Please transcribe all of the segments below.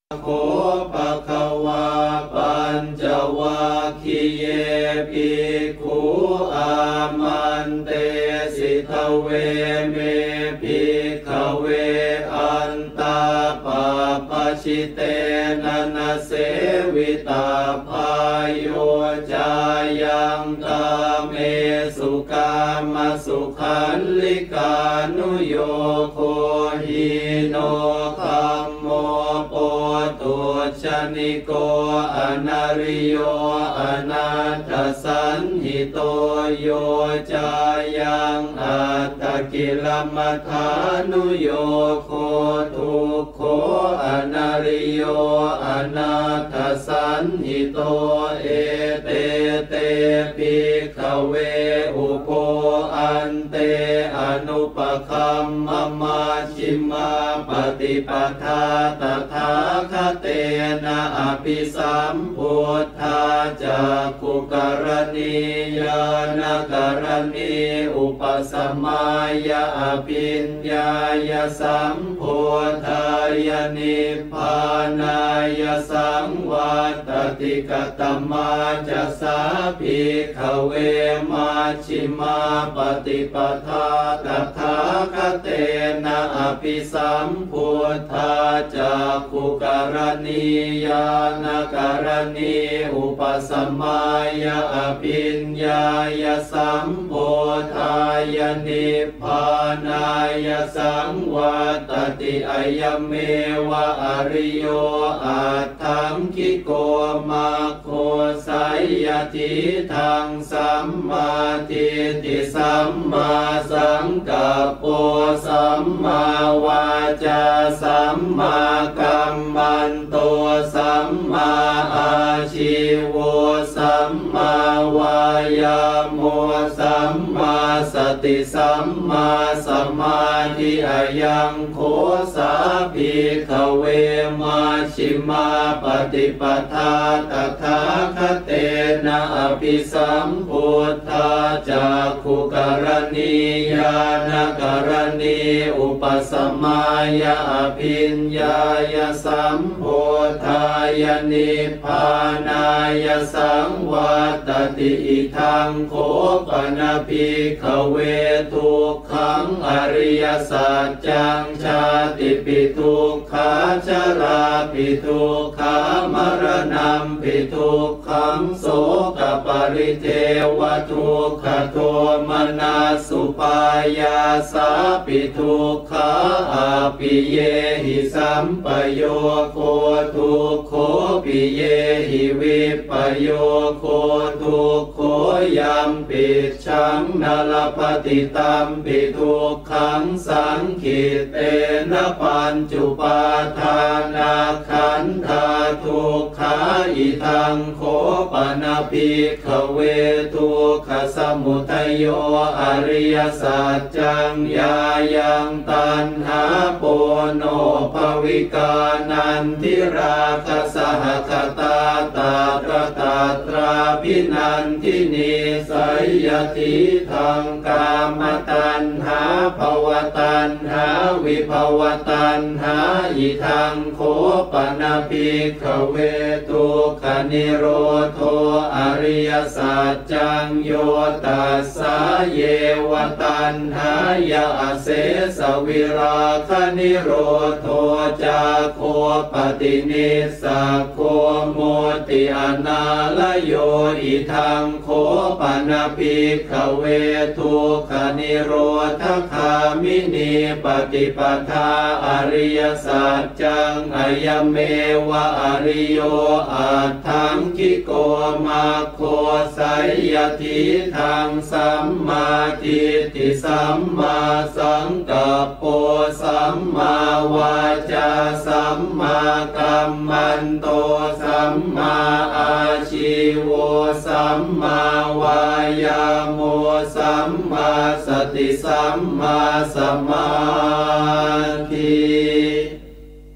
โคภะคะวาปัญจวัคคีย์เยภิกขุอามันเตสิทเวเมภิกขเวอันตาปาปชิเตนะนะเสวิตาภายโยจายังกาเมสุกามสุขันลิกานุโยโคหิโนคัมโมโปตุชนิโกอนาริโยอนาถสันหิโตโยจายังอัตตกิลมัฏฐานุโยโคทุกโขอนาริโยอนาถสันหิโตเอเตเตภิกขเวอุโคอันเตอนุปคัมมมาชิมาปฏิปทาตถาคเตนะอภิสัมพุทธาจักขุกรณียานกรณีอุปสมัยยะอภิญญายสัมพุทธายนิพพานายสังวัตติกตมาจะสาภิกขเวมาชิมาปฏิปทาตถาคเตนะอภิสัมพุทธาจักขุกรณียานกรณีอุปสมัยยะอภิญญายสัมพุทธายนิพพานายสังวัตติอะยเมวะอริโยอัตถังคิโกมาโคสัยยทิทังสัมมาทิฏฐิสัมมาสังกัปโปสัมมาวาจาสัมมากัมมันโตสัมมาอาชีโวสัมมาวายาโมสัมมาสติสัมมาสมาธิอายังโคสาภิกขเวมาชิมาปฏิปทาตถาคเตนะอภิสัมพุทธาจักขุกรณียานกรณีอุปสมัยยะอภิญญายสัมพุทธายนิพพานายสังวัตติอิทังโคปนะภิกขเวทุกขังอริยสัจจังชาติปิทุกขาชราปิทุกขามรณะปิทุกขังโสกปริเทวทุกขโทมนัสสุปายาสาปิทุกขาอาปิเยหิสัมปโยโคทุกโขปิเยหิวิปโยโคทุกโขยัมปิชังนลปฏิตัมปิทุกขังสังขิเตนะปัญจุปาทานาขันธาทุกขาอิทังโคปนะภิกขเวทุกขสมุทัยโยอริยสัจจังยายังตัณหาโปโนภวิกานันทิราคะสหคตาตาตระตาตราภินันทินีสัยยทิทังกามตัณหาภวตัณหาวิภวตัณหาอิทังโคปนะภิกขเวทุกขนิโรโธอริยสัจจังโยตัสสะเยวตัณหายะเสสวิราคนิโรโธจาโคปฏินิสสะโคโมติอนาลโยอิทังโคปนะภิกขเวทุกขนิโรธคามินีปฏิปทาอริยสัจจังอายเมวะอริโยอัตถังคิโกมาโคสัยยทิทังสัมมาทิฏฐิสัมมาสังกัปโปสัมมาวาจาสัมมากัมมันโตสัมมาอาชีโวสัมมาวายาโมสัมมาสติสัมมาสมาธิ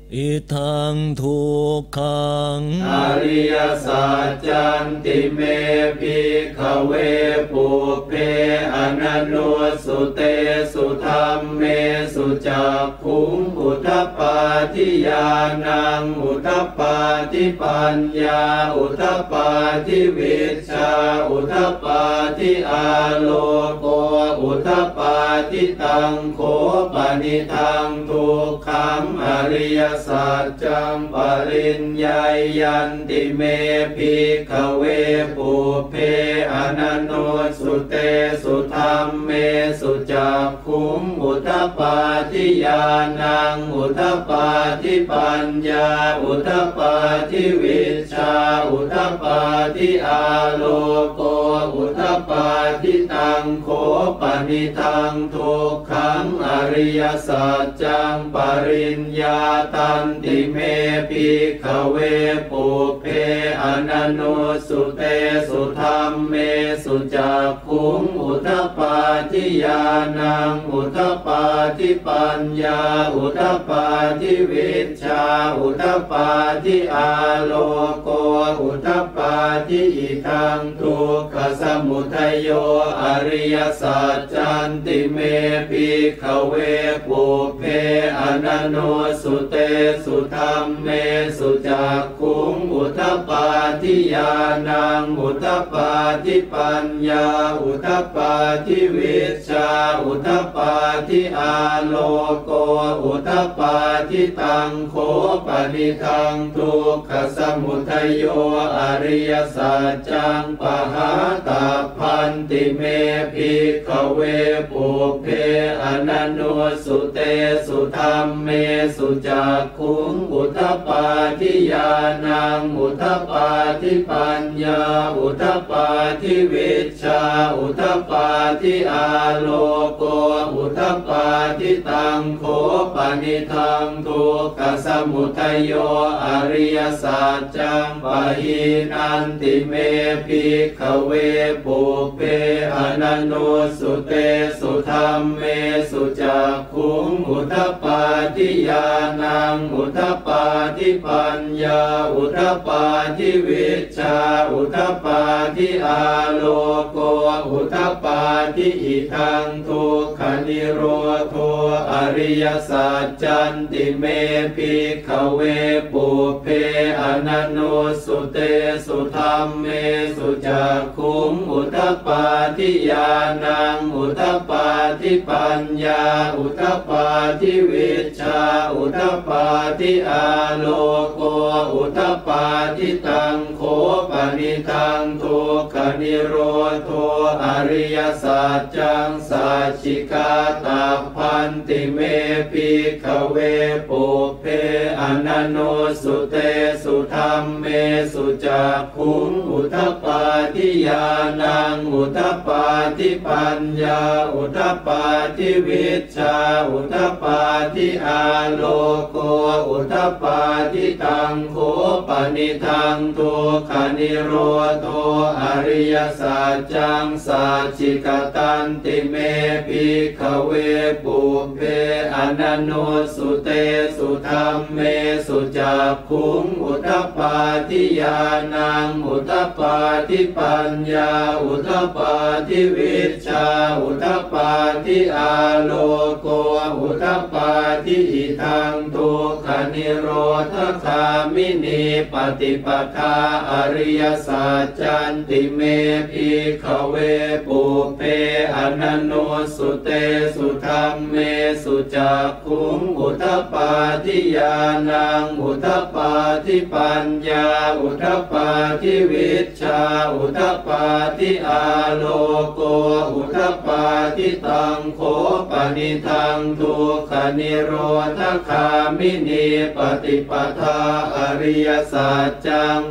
อิทังทุกขังอริยสัจจันติเมภิกขเวปุเพอนันโนสุเตสุธัมเมสุจักขุงอุทธปาทิญาณังอุทธปาทิปัญญาอุทธปาทิวิชชาอุทธปาทิอาโลโกอุทธปาทิตังโขปนิทังทุกขังอริยสัจจังปริญญายันติเมภิกขเวปุเพอนันโนสุเตสุธัมเมสุจักขุงอุทธปาทิญาณังอุทธปาทิปัญญาอุทธปาทิวิชชาอุทธปาทิอาโลโกอุทธปาทิตังโขปนิทังทุกขังอริยสัจจังปริญญาตันติเมภิกขเวปุเพอนันโนสุเตสุธัมเมสุจักขุงอุทธปาทิญาณังอุทธปาทิปัญญาอุทธปาทิวิชชาอุทธปาทิอาโลโกอุทธปาทิอิทังทุกขสมุทัยโยอริยสัจจันติเมภิกขเวปุเพอนันโนสุเตสุธัมเมสุจักขุงอุทธปาทิญาณังอุทธปาทิปัญญาอุทธปาทิวิชชาอุทธปาทิอาโลโกอุทธปาทิตังโขปนิทังทุกขสมุทัยโยอริยสัจจังปหาตัพพันติเมภิกขเวปุเพอนันโนสุเตสุธัมเมสุจักขุงอุทธปาทิญาณังอุทธปาทิปัญญาอุทธปาทิวิชชาอุทธปาทิอาโลโกอุทธปาทิตังโขปนิทังทุกขสมุทัยโยอริยสัจจังปหินันติเมภิกขเวปุเพอนันโนสุเตสุธัมเมสุจักขุงอุทธปาทิญาณังอุทธปาทิปัญญาอุทธปาทิวิชชาอุทธปาทิอาโลโกอุทธปาทิอิทังทุกขนิโรโธอริยสัจจันติเมภิกขเวปุเพอนันโนสุเตสุธัมเมสุจักขุงอุทธปาทิญาณังอุทธปาทิปัญญาอุทธปาทิวิชชาอุทธปาทิอาโลโกอุทธปาทิตังโขปนิทังทุกขนิโรโธอริยสัจจังสัจฉิกาตัพพันติเมภิกขเวปุเพอนันโนสุเตสุธัมเมสุจักขุงอุทธปาทิญาณังอุทธปาทิปัญญาอุทธปาทิวิชชาอุทธปาทิอาโลโกอุทธปาทิตังโขปนิทังทุกขนิโรโธอริยสัจจังสัจฉิกตันติเมภิกขเวปุเพอนันโนสุเตสุธัมเมสุจักขุงอุทธปาทิญาณังอุทธปาทิปัญญาอุทธปาทิวิชชาอุทธปาทิอาโลโกอุทธปาทิอิทังทุกขนิโรธคามินีปฏิปทาอริยสัจจันติเมภิกขเวปุเพอนันโนสุเตสุธัมเมสุจักขุงอุทธปาทิญาณังอุทธปาทิปัญญาอุทธปาทิวิชชาอุทธปาทิอาโลโกอุทธปาทิตังโขปนิทังทุกขนิโรธคามินีปฏิปทาอริยสัจจังภา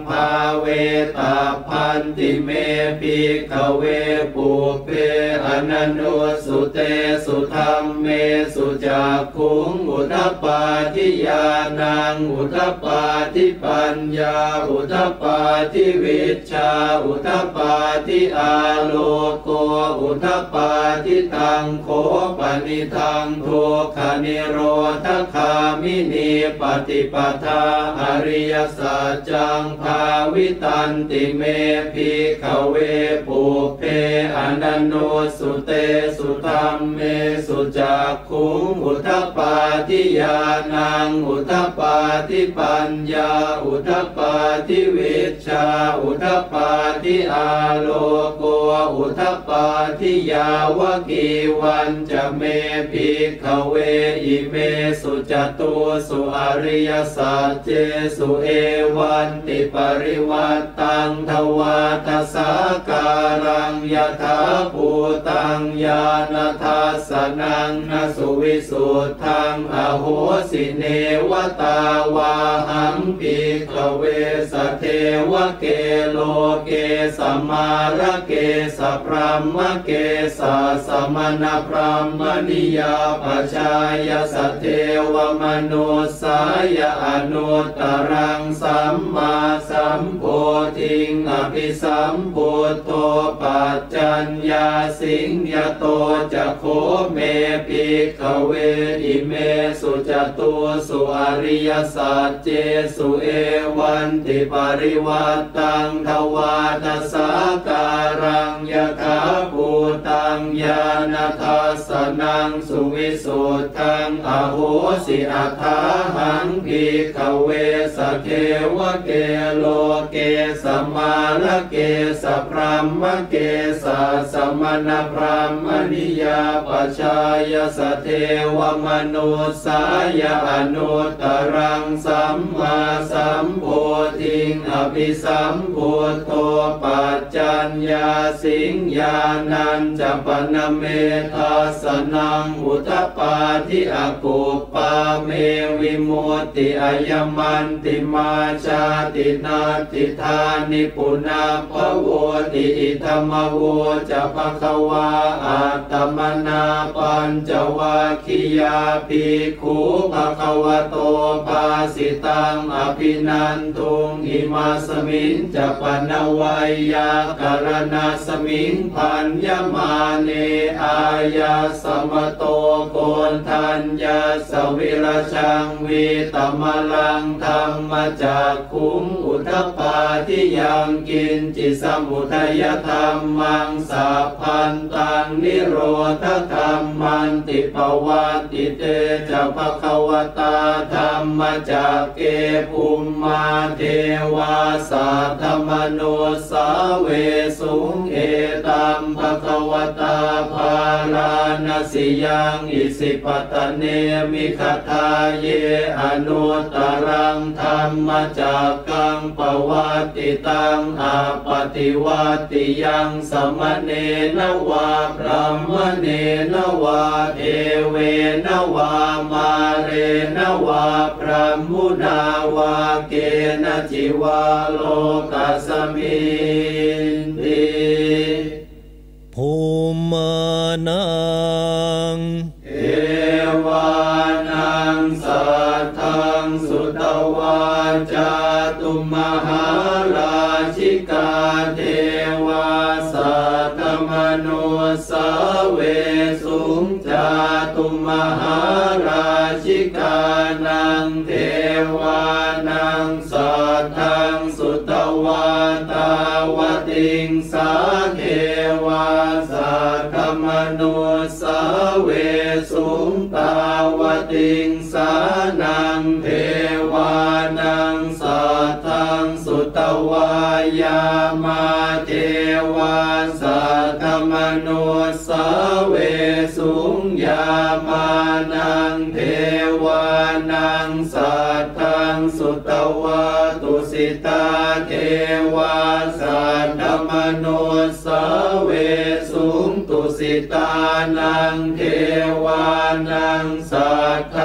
เวตาพันติเมภิกขเวปุเพอนันโนสุเตสุธรรมเมสุจักขุงอุทธัปปาทิญาณังอุทธัปปาทิปัญญาอุทธัปปาทิวิชชาอุทธัปปาทิอาโลโกอุทธัปปาทิตังโคปนิทังทุกขนิโรธคามินีปฏิปทาอริยสัจจังภาวิตันติเมภิกขเวปุเพอนันโนสุเตสุธรรมเมสุจักขุงอุทธัปปาทิญาณังอุทธัปปาทิปัญญาอุทธัปปาทิวิชชาอุทธัปปาทิอาโลโกอุทธัปปาทิยาวกีวันจะเมภิกขเวอิเมสุจตุสุอริยสัจเจสุเอวันติปริวัตตังทวาทสาการังยถาภูตังญาณทัสสนังนสุวิสุทธังอโหสิเนวตาวาหังภิกขเวสเทวเกโลเกสมาระเกสพรหมเกสสมณพรหมนิยาปชายสเทวมนุสายอนุตตรังสัมมาสัมโพธิงอภิสัมพุทโธปัจจัญญาสิงยโตจะโคเมภิกขเวอิเมสุจตุสุอริยสัจเจสุเอวันติปริวัตตังทวาทสาการังยถาภูตังญาณทัสสนังสุวิสุทธังอโหสิอัฏฐาหังภิกขเวสเทวเกโลเกสมาระเกสพรหมเกสสมณพรหมนิยาปชายสเทวมนุสายอนุตตรังสัมมาสัมโพธิงอภิสัมพุทโธปัจจัญญาสิงญาณัญจปนเมทัสสนังอุทธัปปาทิอกุปปาเมวิมุตติอายมันติมาชาตินาติธานิปุนาภโวติอิธรรมโวจะภควาอัตตมนาปัญจวัคคียาภิกขุภควโตภาสิตังอภินันทุงอิมาสมิงจะปนวัยยาการณาสมิงพันยมาเนอายาสมโตโกนทัญญาสวิรชังวิตมลังธรรมจักขุงอุทธัปปาทิยังกินจิสมุทัยธรรมังสัพพันตังนิโรธธรรมันติปวัตติเตจะภควตาธรรมจักเกภูมิมาเทวาสัทธมโนสาเวสุงเอตัมภควตาภาราณสิยังอิสิปตเนมิคทาเยอนุตตรังธรรมจักกังปวัตติตังอาปฏิวัติยังสมเนนวาพระมเนนวาเทเวนวามาเรนวาพระมุนาวาเกณจิวาโลกัสมินติภูมานังเอวานังสัทธังสุตวาจาตุมหาราชิกาเทวาสัทธมโนสาเวสุงจาตุมหาราชิกานังเทวานังสัทธังสุตวาตาวติงสาเทวาสัทธมโนสาเวสุงตาวติงสานังเทวานังสัทธังสุตวายามาเทวาสัทธมโนสาเวสุงยามานังเทวานังสัทธังสุตวาตุสิตาเทวาสัทธมโนสาเวสุงตุสิตานังเทวานังสัทธั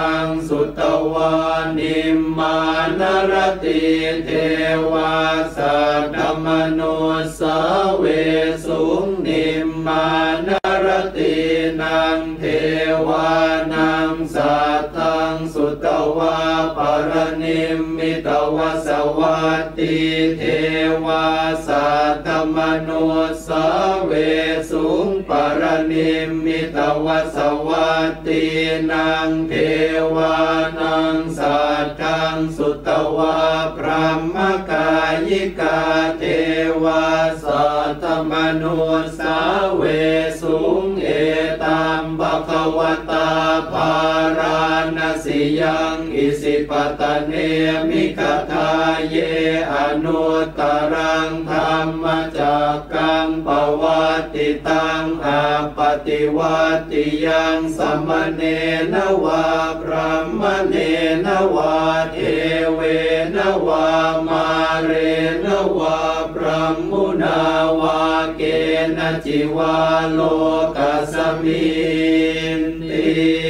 ทังสุตวานิมมานรติเทวาสัตตมโนสเวสุงนิมมานรตินังเทวานังสัตตังสุตวาปรนิมมิตวสวัตติเทวาสัตตมโนสเวสุงปรนิมมิตวสวัตตินังเทวานังสัตตังสุตวาพระมกายิกาเทวาสัตตมโนสเวสุงเอตัมภควตาภาราณสิยังอิสิปตเนมิคทาเยอนุตตรังธรรมจักกังปวัตติตังอาปฏิวัติยังสัมมเนนวาพระมเนนวาเทเวนวามาเรนวาพระมุนาวาเกณจิวาโลกัสสมินติ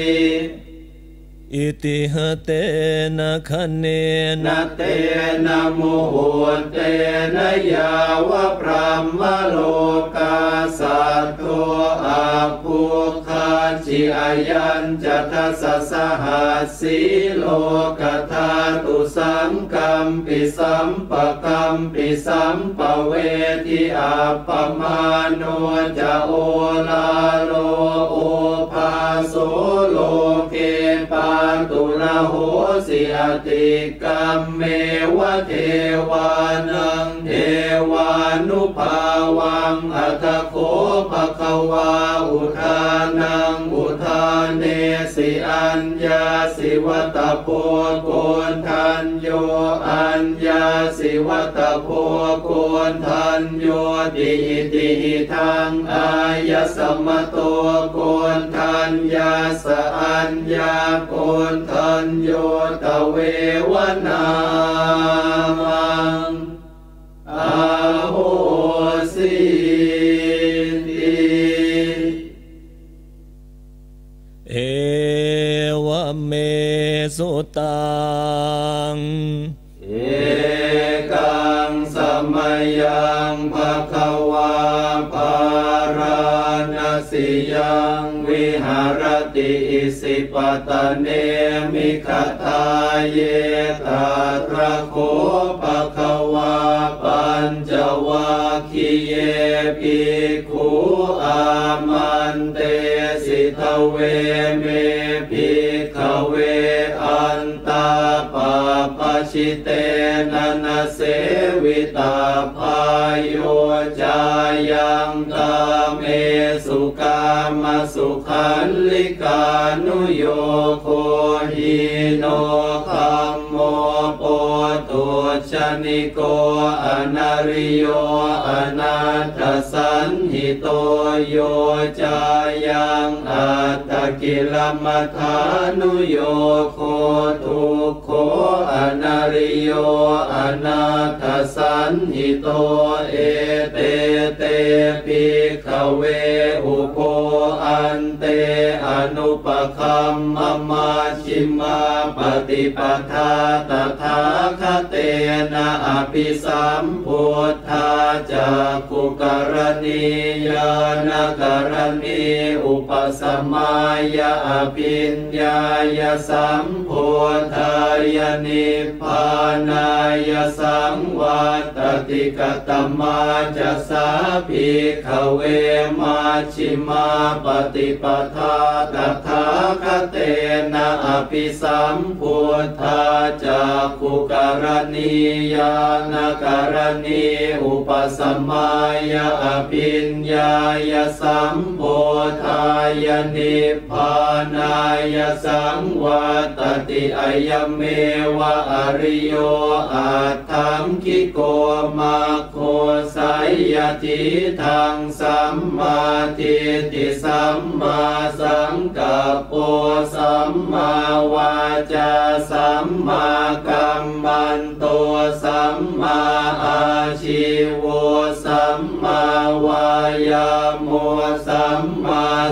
อิติหเตนะคะเนนะเตนะโมโหเตนะยาวะพระมโลกาสัตโตอาภูคาจิอายัญจัตสัสหัสสีโลกธาตุสังกัมปิสัมปะกัมปิสัมปเวทิอาปมาโนจะโอลาโลโอภาโสโลเกปาตุระโหสิอติกัมเมวะเทวานังเทวานุภาวังอัตโคภควาอุทานังอุทานเนสิอัญญาสิวัตโพโกนทันโยอัญญาสิวัตโพโกนทันโยติติทังอายสมโตโกนทันยาสอัญญาโกนทันโยตเววนามังอาโหสิติเอวเมสุตังเอกังสมัยยังภควาภาราณสิยังวิหารติอิสิปตเนมิคทาเยตาตระโคภควาปัญจวัคคีเยภิกขุอามันเตสิทเวเมภิกขเวอันตาปาปชิเตนะนะเสวิตาภายโยจายังกาเมสุกามสุขันลิกานุโยโคหิโนคัมโมโปตุชนิโกอนาริโยอนาถสันหิโตโยจายังอัตตกิลมัฏฐานุโยโคทุกโขอนาริโยอนาถสันหิโตเอเตเตภิกขเวอุโคอันเตอนุปคัมมมาชิมาปฏิปทาตถาคเตนะอภิสัมพุทธาจักขุกรณียานกรณีอุปสมัยยะอภิญญายสัมพุทธายนิพพานายสังวัตติกตมาจะสาภิกขเวมาชิมาปฏิปทาตถาคเตนะอภิสัมพุทธาจักขุกรณียานกรณีอุปสมัยยะอภิญญายสัมพุทธายนิพพานายสังวัตติอะยเมวะอริโยอัตถังคิโกมาโคสัยยทิทังสัมมาทิฏฐิสัมมาสังกัปโปสัมมาวาจาสัมมากัมมันโตสัมมาอาชีวสัมมาวายาโมสัมมาสติ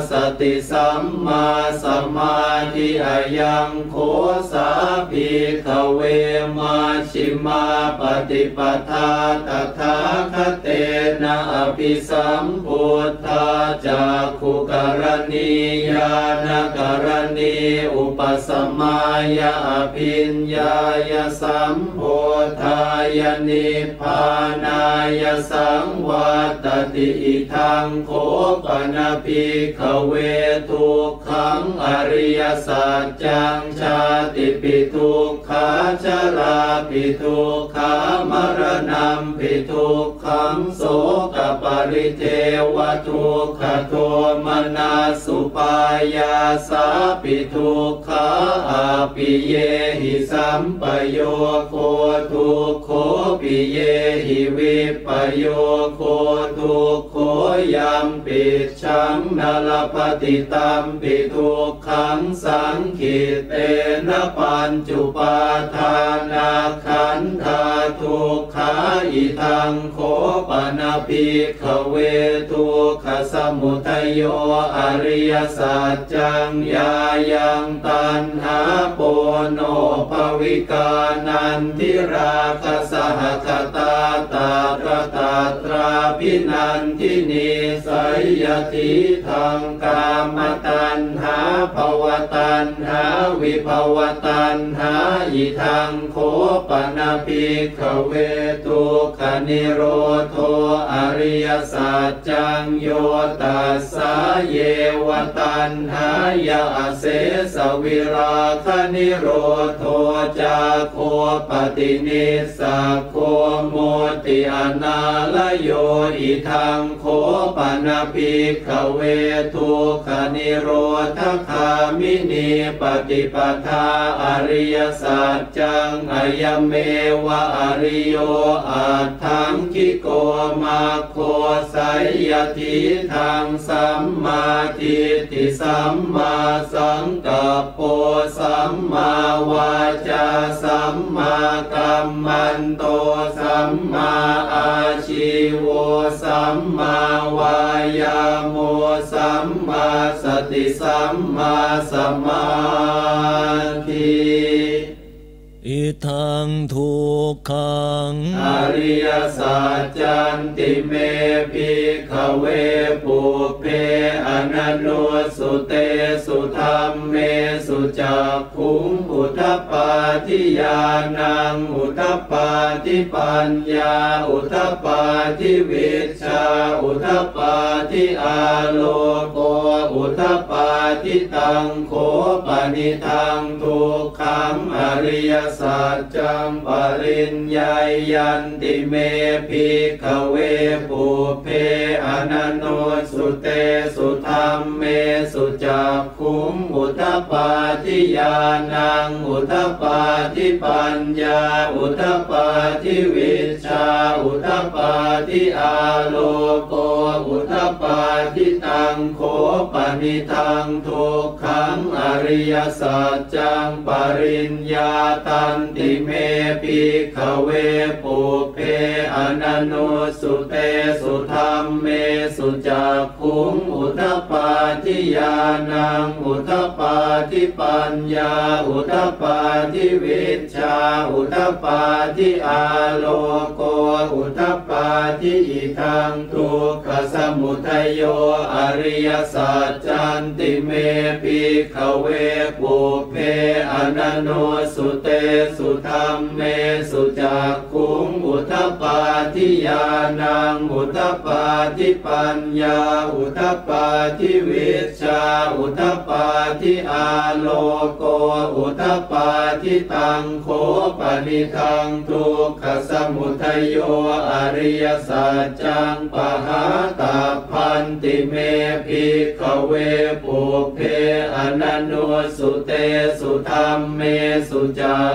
ติสัมมาสมาธิอายังโคสาภิกขเวมัชฌิมาปฏิปทาตถาคเตนะอภิสัมพุทธาจักขุกรณีญาณกรณีอุปสมัยอภิญญายสัมโพธายนิพพานายสังวัตติอิทังโคปนภิกขเวทุกขังอริยสัจจังชาติปิทุกขาชราปิทุกขามรณะปิทุกขังโสกปริเทวทุกขโทมนัสสุปายาสาปิทุกขาอาปิเยหิสัมปโยโคทุกโขปิเยหิวิปโยโคทุกโขยัมปิชังนลปฏิตัมปิทุกขังสังขิเตนะปัญจุปาทานาขันธาทุกขาอิทังโคปนภิกขเวทุกขสมุทัยโยอริยสัจจังยายังตัณหาโปโนภวิกานันทิราคะสหคตาตาตระตาตราพินันทินีสัยยติทังกามตัณหาภวตัณหาวิภวตัณหาอิทังโคปนภิกขเวทุกขนิโรโธอริยสัจจังโยตัสสะเยวตัณหายาเสสวิราคนิโรโธจาโคปฏินิสสะโคโมติอนาลโยอิทังโคปนภิกขเวทุกขนิโรธคามินีปฏิปทาอริยสัจจังอายเมวะอริโยอัตถังคิโกมาโคสัยยทิทังสัมมาทิฏฐิสัมมาสังกัปโปสัมมาวาจาสัมมากัมมันโตสัมมาอาชีโวสัมมาวายาโมสัมมาสติสัมมาสมาธิอิทังทุกขังอริยสัจจันติเมภิกขเวปุเพอนันโนสุเตสุธัมเมสุจักขุงอุทธปาทิญาณังอุทธปาทิปัญญาอุทธปาทิวิชชาอุทธปาทิอาโลโกอุทธปาทิตังโขปนิทังทุกขังอริยสัจจังปริญญายันติเมภิกขเวปุเพอนันโนสุเตสุธัมเมสุจักขุงอุทธปาทิญาณังอุทธปาทิปัญญาอุทธปาทิวิชชาอุทธปาทิอาโลโกอุทธปาทิตังโขปนิทังทุกขังอริยสัจจังปริญญาตันติเมภิกขเวปุเพอนันโนสุเตสุธัมเมสุจักขุงอุทธปาทิญาณังอุทธปาทิปัญญาอุทธปาทิวิชชาอุทธปาทิอาโลโกอุทธปาทิอิทังทุกขสมุทัยโยอริยสัจจันติเมภิกขเวปุเพอนันโนสุเตสุธัมเมสุจักขุงอุทธปาทิญาณังอุทธปาทิปัญญาอุทธปาทิวิชชาอุทธปาทิอาโลโกอุทธปาทิตังโขปนิทังทุกขสมุทัยโยอริยสัจจังปหาตาพันติเมภิกขเวปุเพอนันโนสุเตสุธัมเมสุจัก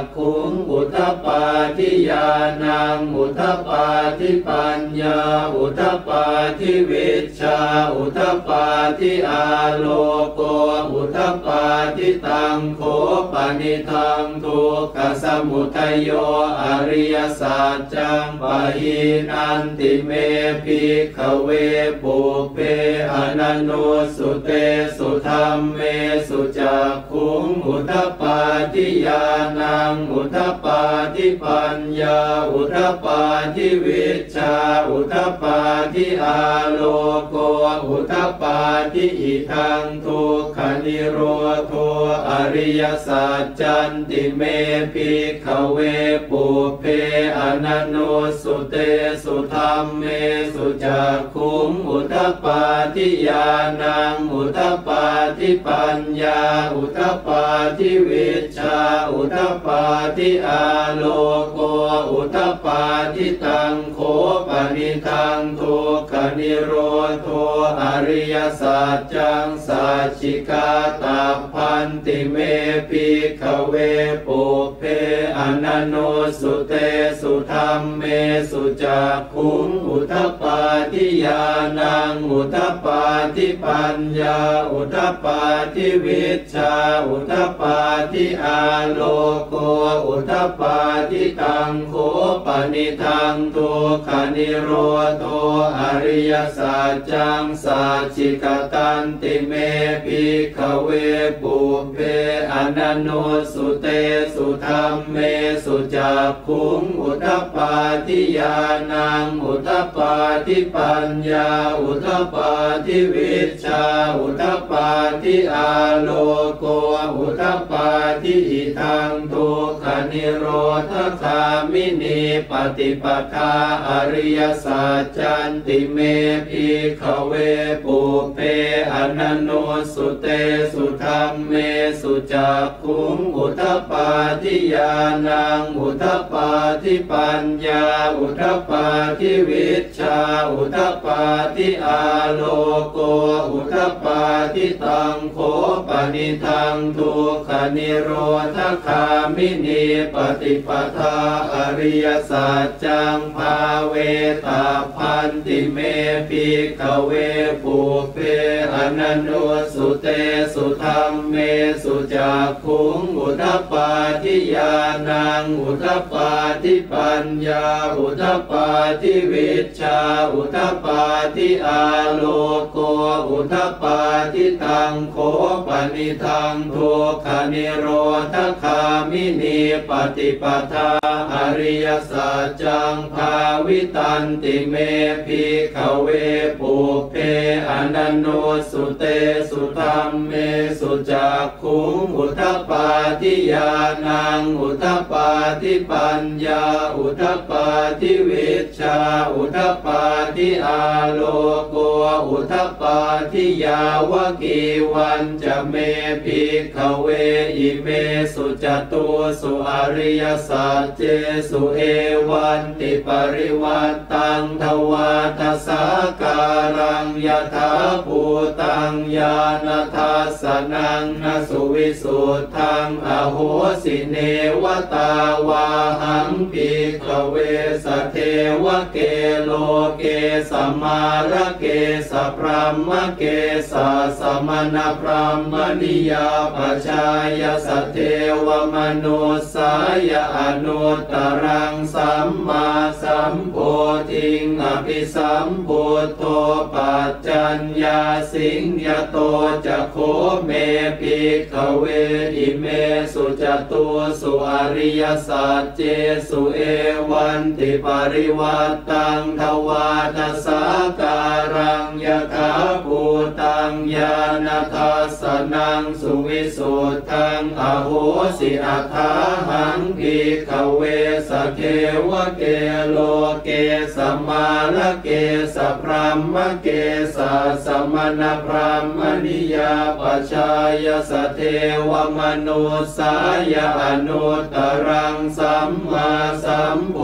ขุงอุทปาทิญาณังอุทปาทิปัญญาอุทปาทิวิชชาอุทปาทิอาโลโกอุทปาทิตังโขปนิทังทุกขสมุทัยโยอริยสัจจังปะหินันติเมภิกขเวปุเพอนันโนสุเตสุธรรมเมสุจักขุงอุทปาทิญาณังอุทปาทิปัญญาอุทปาทิวิชชาอุทปาทิอาโลโกอุทปาทิอิทังทุกขนิโรโธอริยสัจจันติเมภิกขเวปุเพอนันโนสุเตสุธรรมเมสุจักขุงอุทปาทิญาณังอุทปาทิปัญญาอุทปาทิวิชชาอุทปาทิอาโลโกอุทปาทิตังโขปนิทังทุกขนิโรโธอริยสัจจังสัจฉิกาตาพันติเมภิกขเวปุเพอนันโนสุเตสุธรรมเมสุจักขุงอุทปาทิญาณังอุทปาทิปัญญาอุทปาทิวิชชาอุทปาทิอาโลโกอุทปาทิตังโขปนิทังทุกขนิโรโธอริยสัจจังสัจฉิกตันติเมภิกขเวปุเพอนันโนสุเตสุธรรมเมสุจักขุงอุทปาทิญาณังอุทปาทิปัญญาอุทปาทิวิชชาอุทปาทิอาโลโกอุทปาทิอิทังทุกขนิโรธคามินีปฏิปทาอริยสัจจันติเมภิกขเวปุเพอนันโนสุเตสุธรรมเมสุจักขุงอุทปาทิญาณังอุทปาทิปัญญาอุทปาทิวิชชาอุทปาทิอาโลโกอุทปาทิตังโขปนิทังทุกขนิโรธคามินีปฏิปทาอริยสัจจังภาเวตาพันติเมภิกขเวปุเพอนันโนสุเตสุธรรมเมสุจักขุงอุทปาทิญาณังอุทปาทิปัญญาอุทปาทิวิชชาอุทปาทิอาโลโกอุทปาทิตังโขปนิทังทุกขนิโรธคามินีปฏิปทาอริยสัจจังภาวิตันติเมภิกขเวปุเพอนันโนสุเตสุธรรมเมสุจักขุงอุทปาทิญาณังอุทปาทิปัญญาอุทปาทิวิชชาอุทปาทิอาโลโกอุทปาทิยาวกีวันจะเมภิกขเวอิเมสุจตุสุอริยสัจเจสุเอวันติปริวัตตังทวาทสาการังยถาภูตังญาณทัสสนังนสุวิสุทธังอโหสิเนวตาวาหังภิกขเวสเทวเกโลเกสมาระเกสพรหมเกสสมณพรหมนิยาปชายสเทวมนุสายอนุตตรังสัมมาสัมโพธิงอภิสัมพุทโธปัจจัญญาสิงยโตจะโคเมภิกขเวอิเมสุจตุสุอริยสัจเจสุเอวันติปริวัตตังทวาทสาการังยถาภูตังญาณทัสสนังสุวิสุทธังอโหสิอัฏฐาหังภิกขเวสเทวเกโลเกสมาระเกสพรหมเกสสมณพราหมณิยาปชายสเทวมนุสายอนุตตรังสัมมาสัมโพ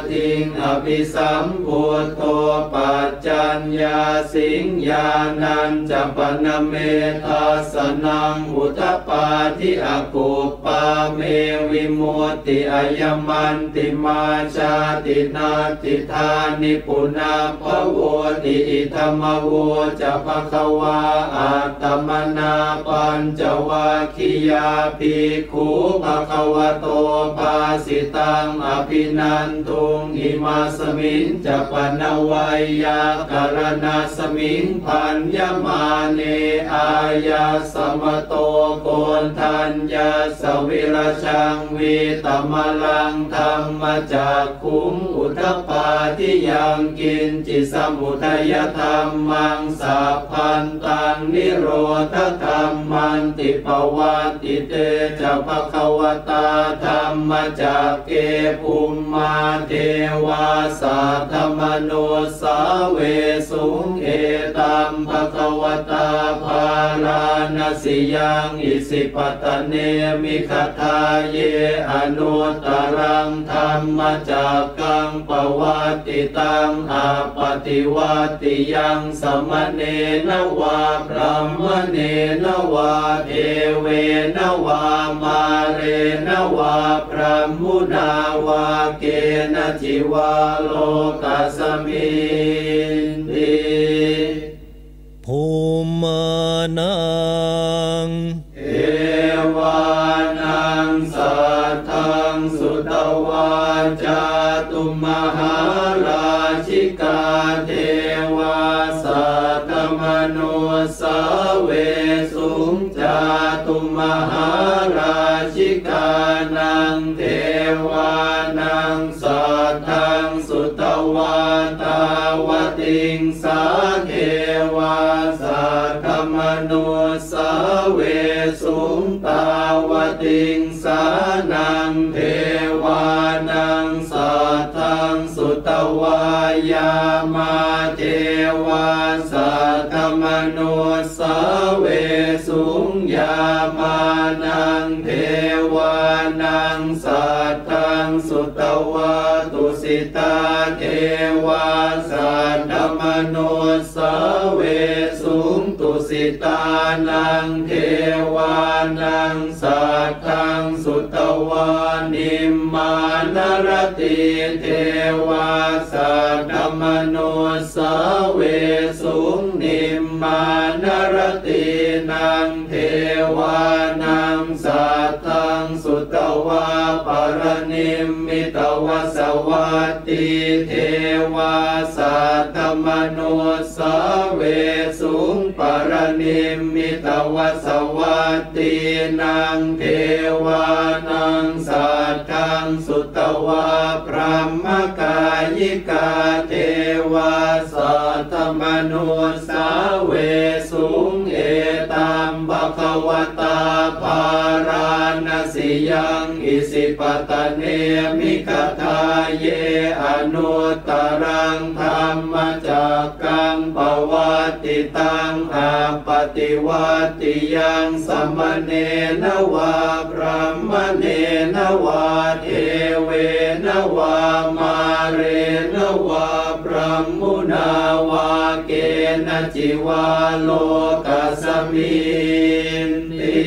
ทิงอภิสัมพุทโธปัจจัญญาสิงญาณัญจะปนเมทัสสนังอุทธปาทิอากุปปาเมวิมุตติอายมันติมาชาตินาติธานิปุณาภโวติอิธรรมโวจะภควาอัตตมนาปัญจวัคคียาภิกขุภควโตภาสิตังอภินันทุงอิมาสมิงจะปนวัยยากรณาสมิงพันยมาเนอายาสมโตโกนทัญญาสวิรชังวิตมลังธรรมจากขุงอุทธปาทิยังกินจิสมุทัยธรรมังสัพพันตังนิโรธธรรมันติปวัตติเตจะภควตาธรรมจากเกภูมิมาเทวาสัทธมโนสาเวสุงเอตัมภควตาภาราณสิยังอิสิปตเนมิคทาเยอนุตตรังธรรมจากกังปวัตติตังอาปฏิวัติยังสมเนนวาพรหมเนนวาเทเวนวามาเรนวาพรหมุนาวาเกณจิวาโลกัสมินติภูมานังเอวานังสัทธังสุตวาจาตุมหาราชิกาเทวาสัทธมโนสาเวสุงจาตุมหาราชิกานังเทวานังสัทธังสุตวาตาวติงสาเทวาสัทธมโนสาเวสุงตาวติงสานังเทวานังสัทธังสุตวายามาเทวาสัทธมโนสาเวสุงยามานังเทวานังสัทธังสุตวาตุสิตาเทวาสัทธมโนสาเวสุงตุสิตานังเทวานังสัทธังสุตวานิมมานรติเทวาสัทธมโนสาเวสุงนิมมานรตินังเทวานังสัทธังสุตวาปรนิมมิตวสวัตติเทวาสัทธมโนสาเวสุงปรนิมมิตวสวัตตินังเทวานังสัทธังสุตวาพรหมกายิกาเทวาสัทธมโนสาเวสุงเอตัมภควตาภาราณสิยังอิสิปตเนมิคทาเยอนุตตรังธรรมจากกังปวัตติตังอาปฏิวัติยังสมเนนวาพรหมเนนวาเทเวนวามาเรนวาพรหมุนาวาเกณจิวาโลกัสมินติ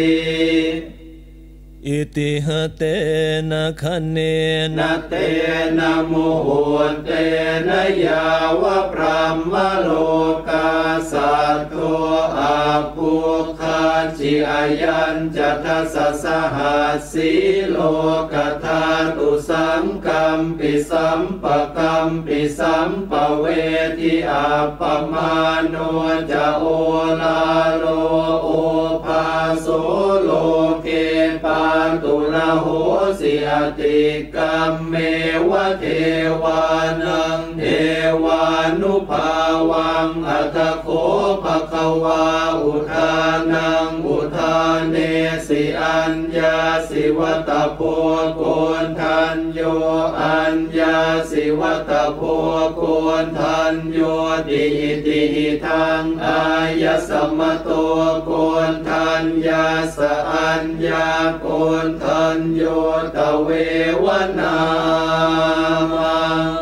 อิติหเตนะคะเนนะเตนะโมโหเตนะยาวะพรหมโลกาสัตโตอาภูคาจิอายัญจัตสัสหัสสีโลกธาตุสัมกัมปิสัมปะกัมปิสัมปะเวทิอาปมาโนจะโอลาโลโอภาโสโลเกปาตุระโหสิอติกัมเมวะเทวานังเทวานุภาวังอัตโคภควาอุทานังอุทานเนสิอัญญาสิวัตโพโกนทันโยอัญญาสิวัตโพโกนทันโยติติทังอายสมโตโกนทันยาสอัญญาโกนทันโยตเววนามัง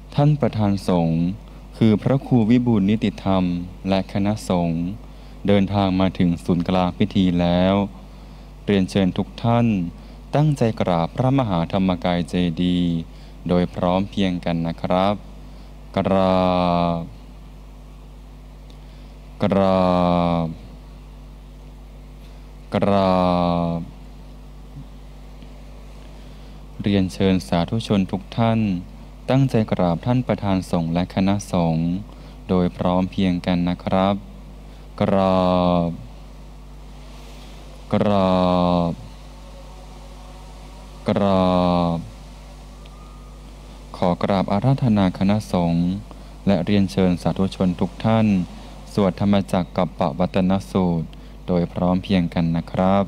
ท่านประธานสงฆ์คือพระครูวิบูลย์นิติธรรมและคณะสงฆ์เดินทางมาถึงศูนย์กลางพิธีแล้วเรียนเชิญทุกท่านตั้งใจกราบพระมหาธรรมกายเจดีย์โดยพร้อมเพรียงกันนะครับกราบกราบกราบเรียนเชิญสาธุชนทุกท่านตั้งใจกราบท่านประธานสงฆ์และคณะสงฆ์โดยพร้อมเพรียงกันนะครับกราบกราบกราบขอกราบอาราธนาคณะสงฆ์และเรียนเชิญสาธุชนทุกท่านสวดธรรมจักรกัปปวัตนสูตรโดยพร้อมเพรียงกันนะครับ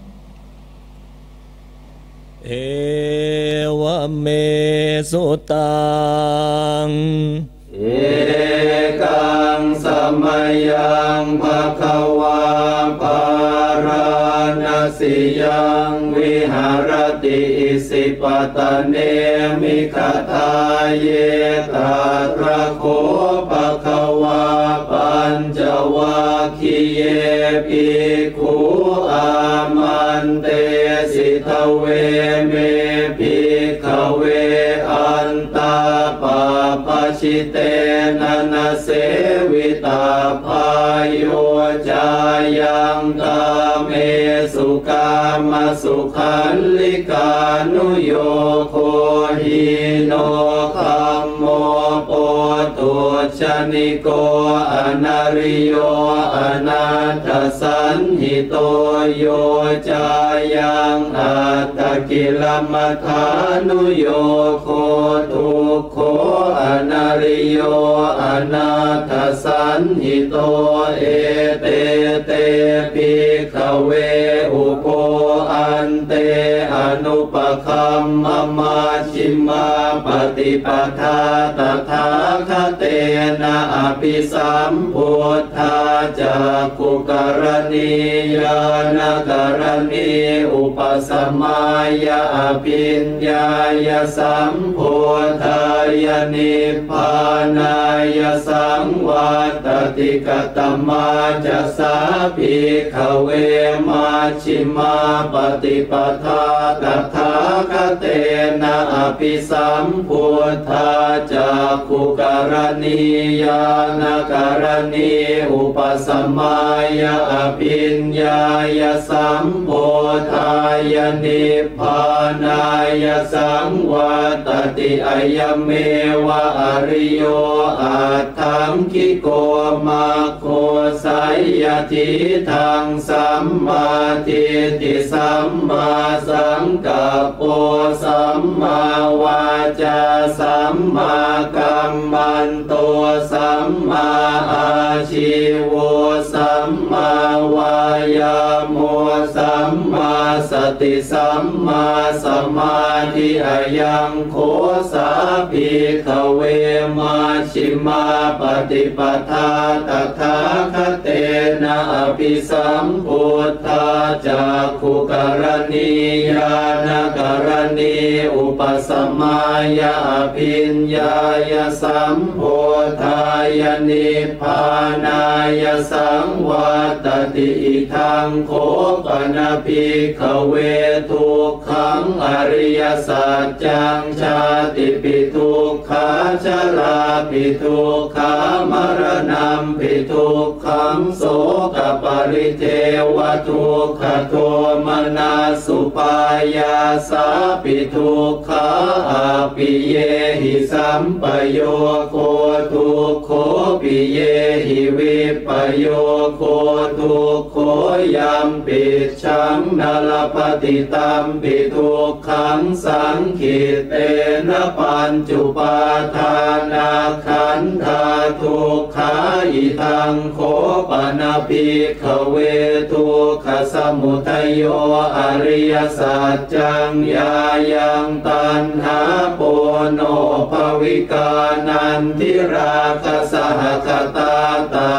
เอวเมสุตังเอกังสมัยยังภควาภารณสิยังวิหารติอิสิปตเนมิคทาเยตาตระโคภควาปัญจวัคคีเยภิกขุอามันเตสิทเวเมภิกขเวอันตาปาปชิเตนะนะเสวิตาภายโยจายังกาเมสุกามสุขันลิกานุโยโคหิโนคัมโมโปตุชนิโกอนาริโยอนาถสันหิโตโยจายังอัตตกิลมัฏฐานุโยโคทุกโขอนาริโยอนาถสันหิโตเอเตเตภิกขเวอุโภอันเตอนุปคัมมมาชิมาปฏิปทาตถาคเตนะอภิสัมพุทธาจักขุกรณียานกรณีอุปสมัยยะอภิญญายสัมพุทธายนิพพานายสังวัตติกตมาจะสาภิกขเวมาชิมาปฏิปทาตถาคเตนะอภิสัมพุทธาจักขุกรณียานกรณีอุปสมัยยะอภิญญายสัมพุทธายนิพพานายสังวัตติอายเมวะอริโยอัตถังคิโกมาโคสัยยทิทังสัมมาทิฏฐิสัมมาสังกัปโปสัมมาวาจาสัมมากัมมันโตสัมมาอาชีโวสัมมาวายาโมสัมมาสติสัมมาสมาธิอายังโคสาภิกขเวมาชิมาปฏิปทาตถาคเตนะอภิสัมพุทธาจักขุกรณียานกรณีอุปสมัยยะอภิญญายสัมพุทธายนิพพานายสังวัตติอิทังโคปนะภิกขเวทุกขังอริยสัจจังชาติปิทุกขาชราปิทุกขามรณะปิทุกขังโสกปริเทวทุกขโทมนัสสุปายาสาปิทุกขาอาปิเยหิสัมปโยโคทุกโขปิเยหิวิปโยโคทุกโขยัมปิชังนาลปฏิตัมปิทุกขังสังขิเตนะปัญจุปาทานาขันธาทุกขาอิทังโคปนะภิกขเวทุกขสมุทัยโยอริยสัจจังยายังตัณหาโปโนภวิกานันทิราคสหคตาตาตระ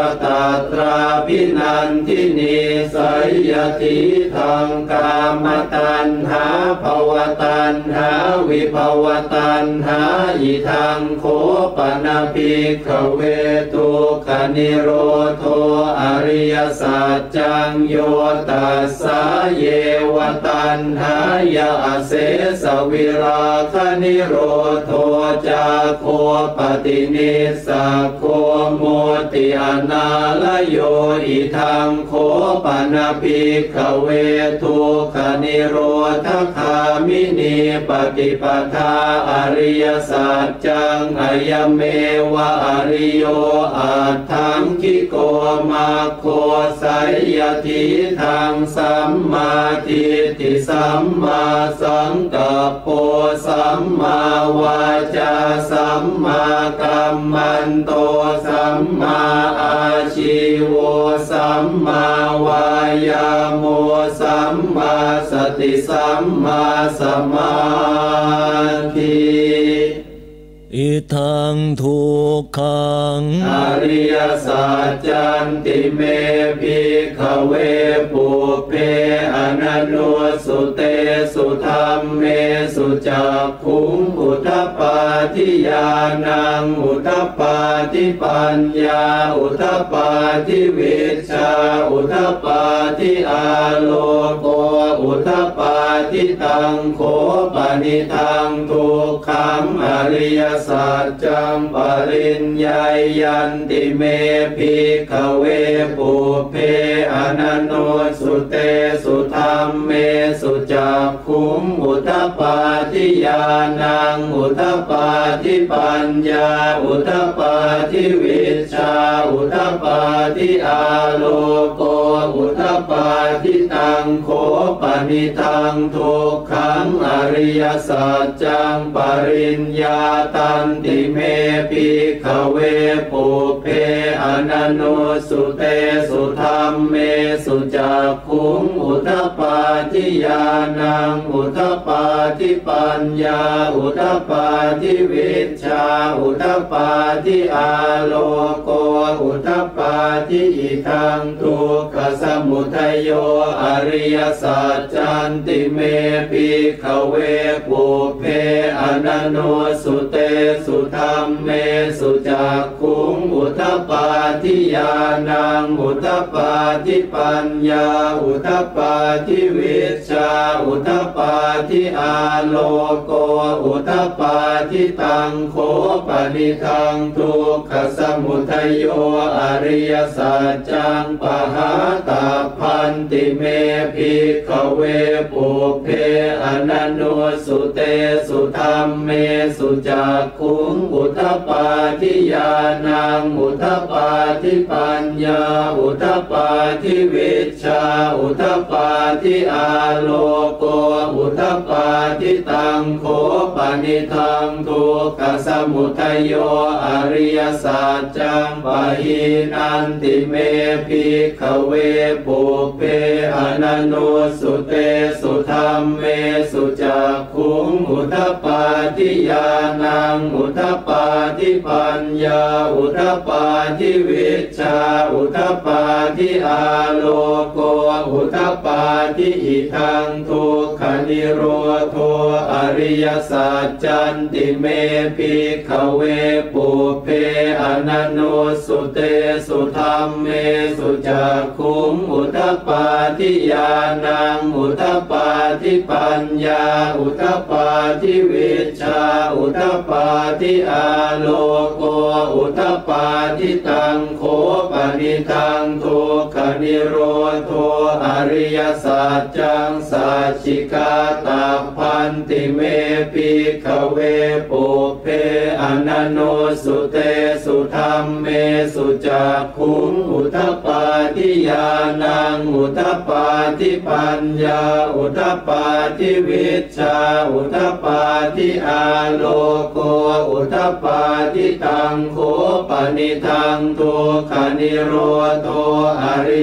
ตตราภินันทินีสยติทังกามตัณหาภวตัณหาวิภวตัณหาอิทังโคปนะภิกขเวทุกขนิโรโธอริยสัจจังโยตัสสะเยวตัณหายาเสสวิราคนิโรโธจาโคปฏินิสสะโคโมติอนาลโยอิทังโคปนะภิกขเวทุกขนิโรธคามินีปฏิปทาอริยสัจจังอายเมวะอริโยอัตถังคิโกมาโคสัยยติทังสัมมาทิฏฐิสัมมาสังกัปโปสัมมาวาจาสัมมากัมมันโตสัมมาอาชีโวสัมมาวายาโมสัมมาสติสัมมาสมาธิอิทังทุกขังอริยสัจจันติเมภิกขเวปุเพอนันโนสุเตสุธัมเมสุจักขุงอุทปปาทิญาณังอุทปปาทิปัญญาอุทปปาทิวิชชาอุทปปาทิอาโลโกอุทปปาทิตังโขปนิทังทุกขังอริยสัจจังปริญญายันติเมภิกขเวปุเพอนันโนสุเตสุธัมเมสุจักขุงอุทปปาทิญาณังอุทปปาทิปัญญาอุทปปาทิวิชชาอุทปปาทิอาโลโกอุทปปาทิตังโขปนิทังทุกขังอริยสัจจังปริญญาตันติเมภิกขเวปุเพอนันโนสุเตสุธัมเมสุจักขุงอุทปปาทิญาณังอุทปปาทิปัญญาอุทปปาทิวิชชาอุทปปาทิอาโลโกอุทปปาทิอิทังทุกขสมุทัยโยอริยสัจจันติเมภิกขเวปุเพอนันโนสุเตสุธัมเมสุจักขุงอุทปปาทิญาณังอุทปปาทิปัญญาอุทปปาทิวิชชาอุทปปาทิอาโลโกอุทปปาทิตังโขปนิทังทุกขสมุทัยโยอริยสัจจังปหาตาพันติเมภิกขเวปุเพอนันโนสุเตสุธัมเมสุจักขุงอุทปปาทิญาณังอุทปปาทิปัญญาอุทปปาทิวิชชาอุทปปาทิอาโลโกอุทปปาทิตังโขปนิทังทุกขสมุทัยโยอริยสัจจังปหินันติเมภิกขเวปุเพอนันโนสุเตสุธัมเมสุจักขุงอุทปปาทิญาณังอุทปปาทิปัญญาอุทปปาทิวิชชาอุทปปาทิอาโลโกอุทปปาทิอิทังทุกขนิโรโธอริยสัจจันติเมภิกขเวปุเพอนันโนสุเตสุธัมเมสุจักขุงอุทปปาทิญาณังอุทปปาทิปัญญาอุทปปาทิวิชชาอุทปปาทิอาโลโกอุทปปาทิตังโขปนิทังทุกขนิโรโธอริยสัจจังสัจฉิกาตาพันติเมภิกขเวปุเพอนันโนสุเตสุธัมเมสุจักขุงอุทปปาทิญาณังอุทปปาทิปัญญาอุทปปาทิวิชชาอุทปปาทิอาโลโกอุทปปาทิตังโขปนิทังทุกขนิโรโธอริย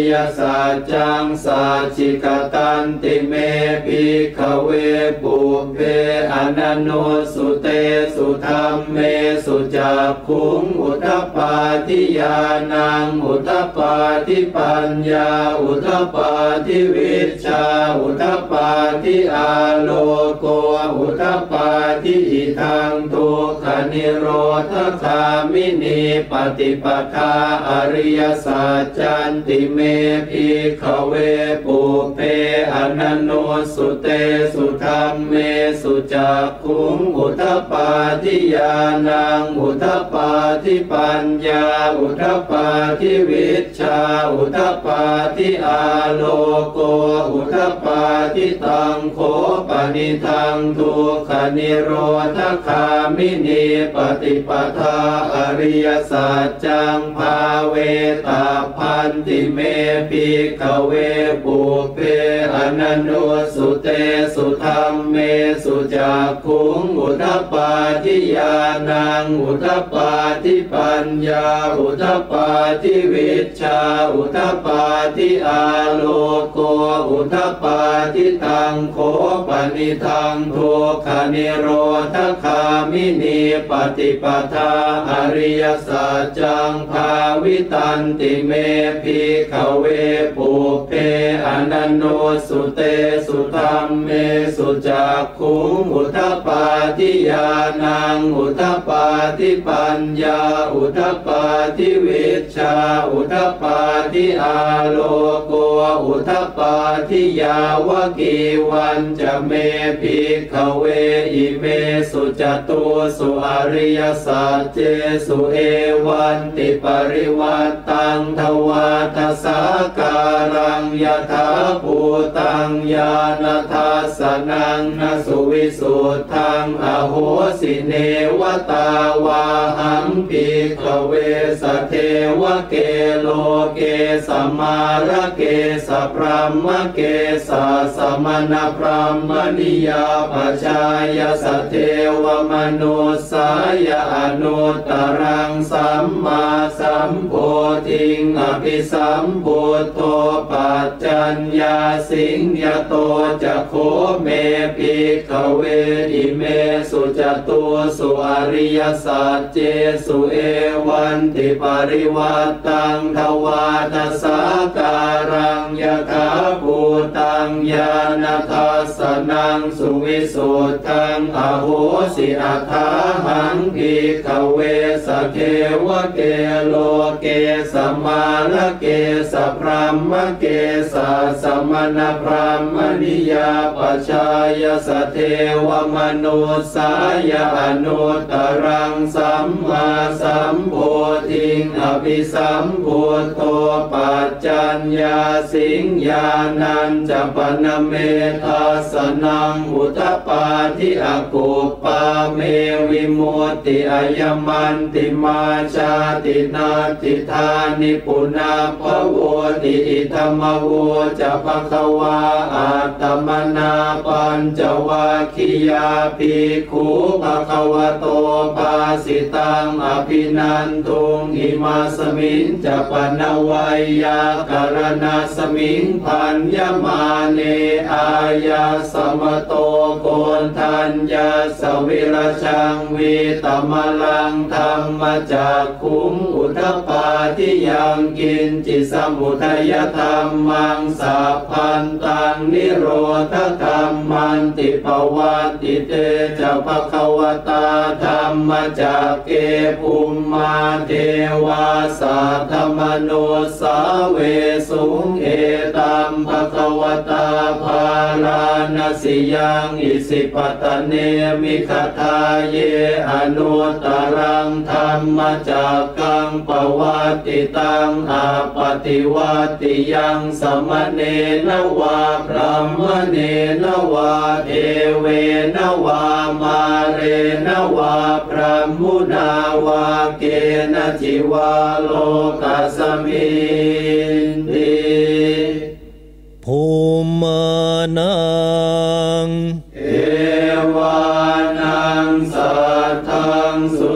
ยสัจจังสัจจิกตันติเมภิกขเวปุเพอนันโนสุเตสุธรรมเมสุจักขุงอุทธัปปาทิญาณังอุทธัปปาทิปัญญาอุทธัปปาทิวิชชาอุทธัปปาทิอาโลโกอุทธัปปาทิอิทังทุกขนิโรธคามินีปฏิปทาอริยสัจจันติเมภิกขเวปุเพอนันโนสุเตสุธรรมเมสุจักขุงอุทธัปปาทิญาณังอุทธัปปาทิปัญญาอุทธัปปาทิวิชชาอุทธัปปาทิอาโลโกอุทธัปปาทิตังโขปนิทังทุกขนิโรธคามินีปฏิปทาอริยสัจจังภาเวตาพันติเมภิกขเวปุเพอนันโนสุเตสุธรรมเมสุจักขุงอุทธัปปาทิญาณังอุทธัปปาทิปัญญาอุทธัปปาทิวิชชาอุทธัปปาทิอาโลโกอุทธัปปาทิตังโขปนิทังทุกขนิโรธคามินีปฏิปทาอริยสัจจังภาวิตันติเมภิกขเวปุเพอนันโนสุเตสุธรรมเมสุจักขุงอุทธัปปาทิญาณังอุทธัปปาทิปัญญาอุทธัปปาทิวิชชาอุทธัปปาทิอาโลโกอุทธัปปาทิยาวกีวันจะเมภิกขเวอิเมสุจตุสุอริยสัจเจสุเอวันติปริวัตตังทวาทสาการังยถาภูตังญาณทัสสนังนสุวิสุทธังอโหสิเนวตาวาหังภิกขเวสเทวเกโลเกสมาระเกสพรหมเกสสมณพรหมนิยาปชายสเทวมนุสายอนุตตรังสัมมาสัมโพธิงอภิสัมพุทโธปัจจัญญาสิงยโตจะโคเมภิกขเวอิเมสุจตุสุอริยสัจเจสุเอวันติปริวัตตังทวาทสาการังยถาภูตังญาณทัสสนังสุวิสุทธังอโหสิอัฏฐาหังภิกขเวสเทวเกโลเกสมาระเกสพรหมเกสสมณพราหมณิยาปชายสเทวมนุสายอนุตตรังสัมมาสัมโพธิงอภิสัมพุทโธปัจจัญญาสิงญาณัญจปนเมทัสสนังอุทธัปปาทิอกุปปาเมวิมุตติอายมันติมาชาตินาติธานิปุนาภโวติอิธรรมโวจะภควาอัตตมนาปัญจวัคคียาภิกขุภควโตภาสิตังอภินันทุงอิมาสมิงจะปนวัยยากรณาสมิงพันยมาเนอายาสมโตโกนทัญญาสวิรชังวิตมลังธรรมจักขุงอุทธัปปาทิยังกินจิสมุทัยธรรมังสัพพันตังนิโรธธรรมันติภวัตติเตจะภควตาธรรมจักเกภูมิมาเทวาสัทธมโนสาเวสุงเอตัมภควตาภาลานาสิยังอิสิปตเนมิคทาเยอนุตตรังธรรมจักกังปวัตติตังอาปฏิวัติยังสมเนนวาพรหมเนนวาเทเวนวามาเรนวาพรหมุนาวาเกณจิวาโลกัสมินติภูมานังเอวานังสัทธังสุตว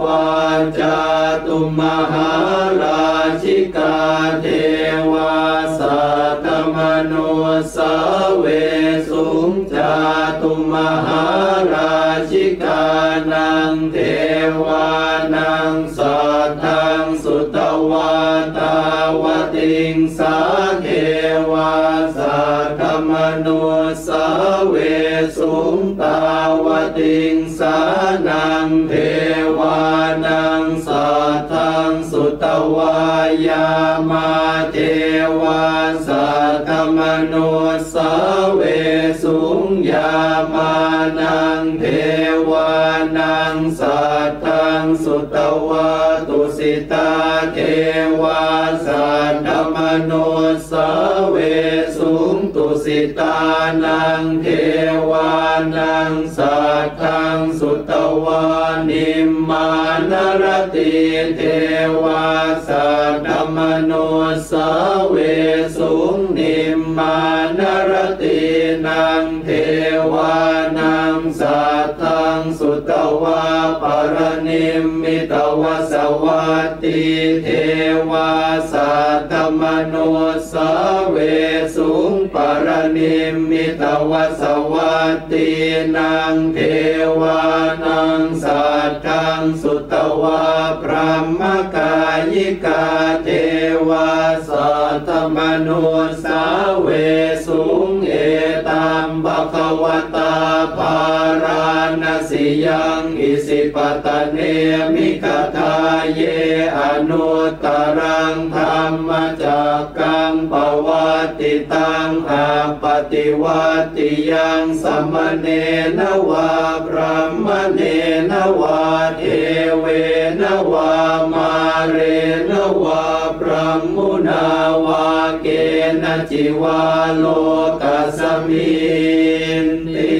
วาจาตุมหาราชิกาเทวาสัตตมโนสาเวสุงจาตุมหาราชิกานังเทวานังสัทธังสุตวาตาวติงสาเทวาสัตตมโนสาเวสุงตาวติงสานังเทวานังสัทธังสุตวายามาเทวาสัตตมโนสาเวสุงยามานังเทวานังสัทธังสุตวาตุสิตาเทวาสัตตมโนสาเวสุงตุสิตานังเทวานังสัทธังสุตวานิมมานรติเทวาสัตตมโนสาเวสุงนิมมานรตินังเทวานังสัทธังสุตวาปรนิมมิตวสวัตติเทวาสัตตมโนสาเวสุงปรนิมมิตวสวัตตินังเทวานังสัทธังสุตวาพรหมกายิกาเทวาสัตตมโนสาเวสุงเอตัมภควตาภาราณสียังอิสิปตเนมิคทาเยอนุตตรังธรรมจักกังปวัตติตังอาปฏิวัติยังสัมมเนนวาพรหมเนนวาเทเวนวามาเรนวาพรหมุนาวาเกณจิวาโลกัสมินติ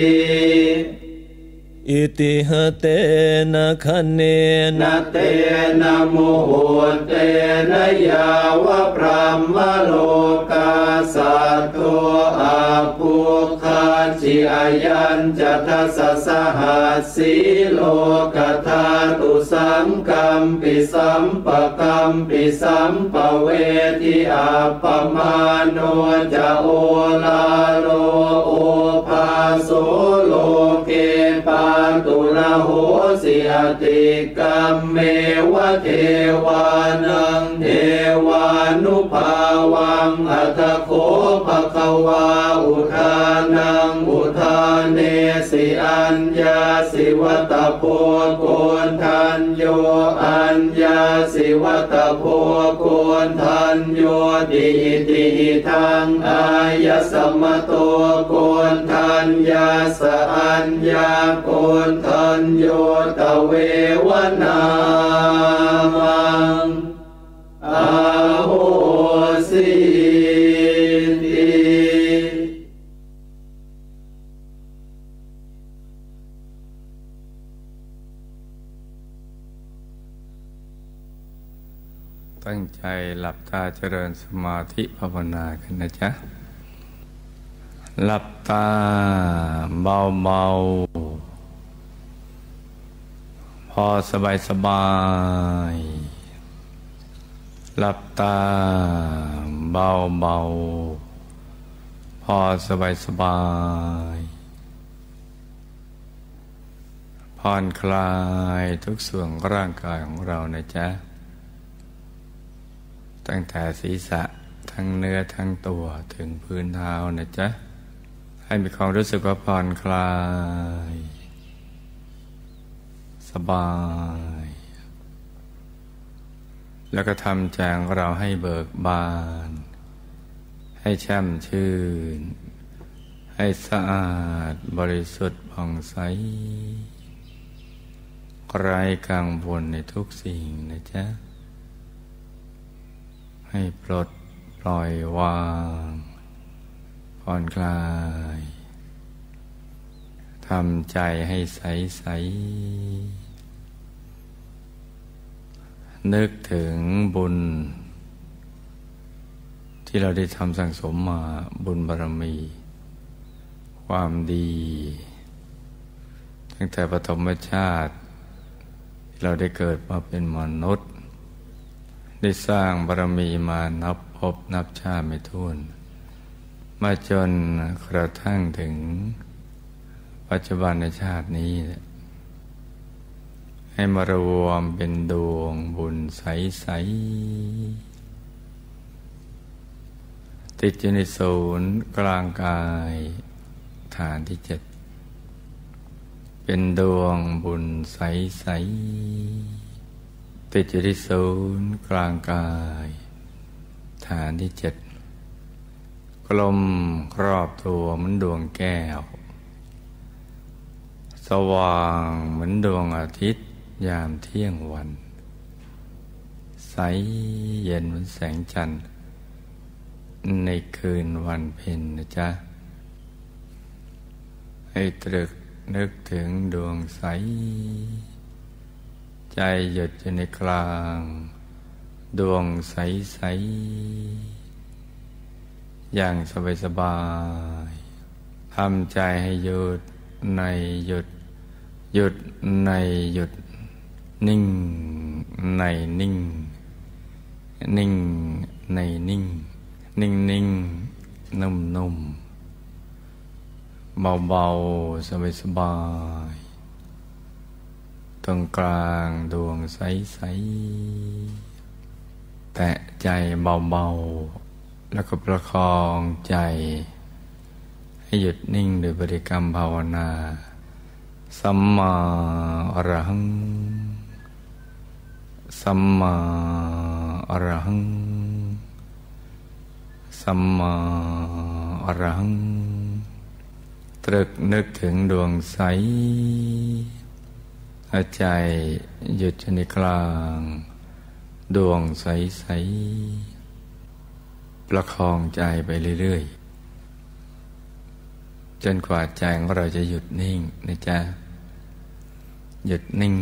อิติหเตนะคะเนนะเตนะโมโหเตนะยาวะพรหมโลกาสัตโตอาภูคาจิอายัญจัตสสหัสสีโลกธาตุสัมกัมปิสัมปกัมปิสัมปเวทิอาปมาโนจะโอลาโลโอภาโสโลเกปาตุระโหสิอติกัมเมวะเทวานังเทวานุภาวังอัตโคภควาอุทานังอุทานเนสิอัญญาสิวัตโพโกนทันโยอัญญาสิวัตโพโกนทันโยติติทังอายสมโตโกนทันยาสอัญญาโกนทันโยตเววนามังอาโหสิติตั้งใจหลับตาเจริญสมาธิภาวนากันนะจ๊ะหลับตาเบาๆพอสบายหลับตาเบาๆพอสบายผ่อนคลายทุกส่วนร่างกายของเรานะจ๊ะตั้งแต่ศีรษะทั้งเนื้อทั้งตัวถึงพื้นเท้านะจ๊ะให้มีความรู้สึกว่าผ่อนคลายสบายแล้วก็ทำใจของเราให้เบิกบานให้แช่มชื่นให้สะอาดบริสุทธิ์ผ่องใสไร้กังวลในทุกสิ่งนะจ๊ะให้ปลดปล่อยวางผ่อนคลายทำใจให้ใสๆนึกถึงบุญที่เราได้ทำสั่งสมมาบุญบารมีความดีตั้งแต่ปฐมชาติเราได้เกิดมาเป็นมนุษย์ได้สร้างบารมีมานับภพนับชาติไม่ถ้วนมาจนกระทั่งถึงปัจจุบันในชาตินี้ให้มารวมเป็นดวงบุญใสๆติดอยู่ในศูนย์กลางกายฐานที่7เป็นดวงบุญใสๆติดอยู่ที่ศูนย์กลางกายฐานที่7กลมรอบตัวเหมือนดวงแก้วสว่างเหมือนดวงอาทิตย์ยามเที่ยงวันใสเย็นเหมือนแสงจันทร์ในคืนวันเพ็ญนะจ๊ะให้ตรึกนึกถึงดวงใสใจหยุดอยู่ในกลางดวงใสๆอย่างสบายๆทำใจให้หยุดในหยุดหยุดในหยุดนิ่งในนิ่งนิ่งในนิ่งนิ่งนิ่งนุ่มนุ่มเบาๆสบายๆตรงกลางดวงใสๆแตะใจเบาๆแล้วก็ประคองใจให้หยุดนิ่งโดยบริกรรมภาวนาสัมมาอรหังสัมมาอรหังสัมมาอรหังตรึกนึกถึงดวงใสใจหยุดอยู่ในกลางดวงใสๆประคองใจไปเรื่อยๆจนกว่าใจของเราจะหยุดนิ่งนะจ๊ะหยุดนิ่ง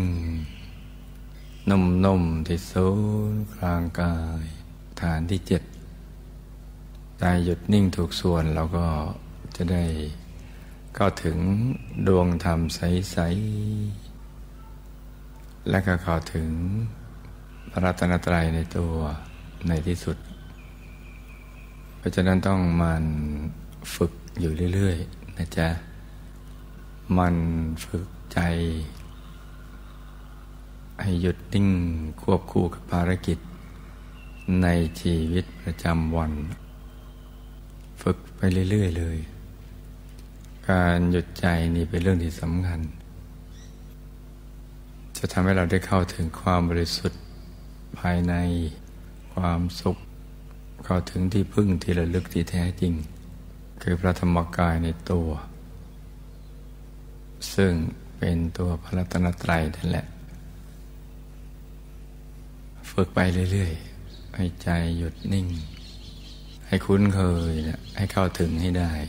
นุ่มๆที่ศูนย์กลางกายฐานที่7ใจหยุดนิ่งถูกส่วนเราก็จะได้เข้าถึงดวงธรรมใสๆและก็เข้าถึงพระรัตนตรัยในตัวในที่สุดเพราะฉะนั้นต้องมันฝึกอยู่เรื่อยๆนะจ๊ะมันฝึกใจให้หยุดนิ่งควบคู่กับภารกิจในชีวิตประจำวันฝึกไปเรื่อยๆเลยการหยุดใจนี่เป็นเรื่องที่สำคัญจะทำให้เราได้เข้าถึงความบริสุทธิ์ภายในความสุขเข้าถึงที่พึ่งที่ระลึกที่แท้จริงคือพระธรรมกายในตัวซึ่งเป็นตัวพระรัตนตรัยนั่นแหละฝึกไปเรื่อยๆให้ใจหยุดนิ่งให้คุ้นเคยให้เข้าถึงให้ได้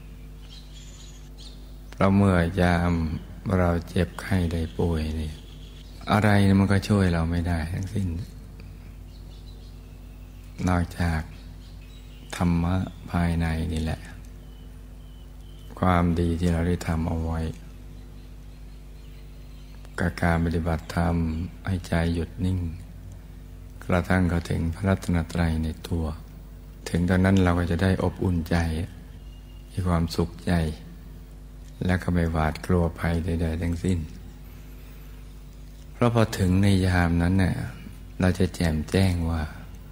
เพราะเมื่อยามเราเจ็บไข้ได้ป่วยนี่อะไรมันก็ช่วยเราไม่ได้ทั้งสิ้นนอกจากธรรมะภายในนี่แหละความดีที่เราได้ทำเอาไว้กับการปฏิบัติธรรมให้ใจหยุดนิ่งกระทั่งเข้าถึงพระรัตนตรัยในตัวถึงตอนนั้นเราก็จะได้อบอุ่นใจมีความสุขใจและก็ไม่หวาดกลัวภัยใดๆทั้งสิ้นเพราะพอถึงในยามนั้นเนี่ยเราจะแจ่มแจ้งว่า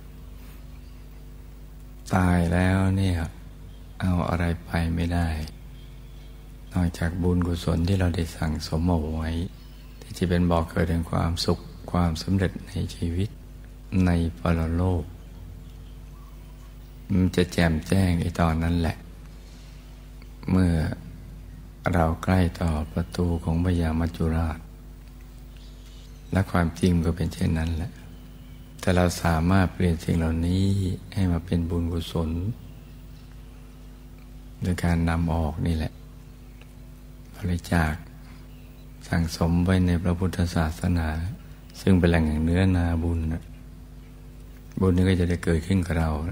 ตายแล้วเนี่ยเอาอะไรไปไม่ได้นอกจากบุญกุศลที่เราได้สั่งสมเอาไว้ที่จะเป็นบ่อเกิดแห่งความสุขความสำเร็จในชีวิตในปรโลกมันจะแจ่มแจ้งในตอนนั้นแหละเมื่อเราใกล้ต่อประตูของพญามัจจุราชและความจริงก็เป็นเช่นนั้นแหละแต่เราสามารถเปลี่ยนสิ่งเหล่านี้ให้มาเป็นบุญกุศลโดยการนำออกนี่แหละบริจาคสั่งสมไว้ในพระพุทธศาสนาซึ่งเป็นแหล่งแห่งเนื้อนาบุญบุญนี้ก็จะได้เกิดขึ้นกับเรา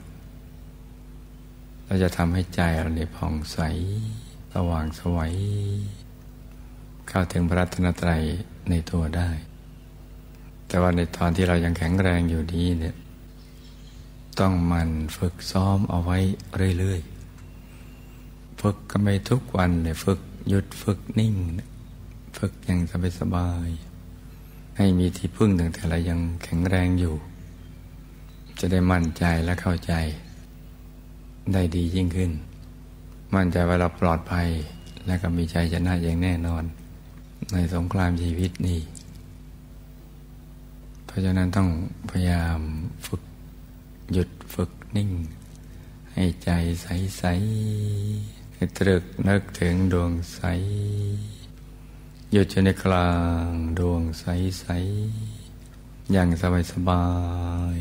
จะทำให้ใจเราเนี่ยผ่องใสสว่างไสวเข้าถึงพระรัตนตรัยในตัวได้แต่ว่าในตอนที่เรายังแข็งแรงอยู่นี้เนี่ยต้องหมั่นฝึกซ้อมเอาไว้เรื่อยๆฝึกกันไปทุกวันเลยฝึกหยุดฝึกนิ่งฝึกอย่างสบายๆให้มีที่พึ่งตั้งแต่เรายังแข็งแรงอยู่จะได้มั่นใจและเข้าใจได้ดียิ่งขึ้นมั่นใจว่าเราปลอดภัยและก็มีใจชนะอย่างแน่นอนในสงครามชีวิตนี้เพราะฉะนั้นต้องพยายามฝึกหยุดฝึกนิ่งให้ใจใสๆให้ตรึกนึกถึงดวงใสหยุดอยู่ในกลางดวงใสๆอย่างสบาย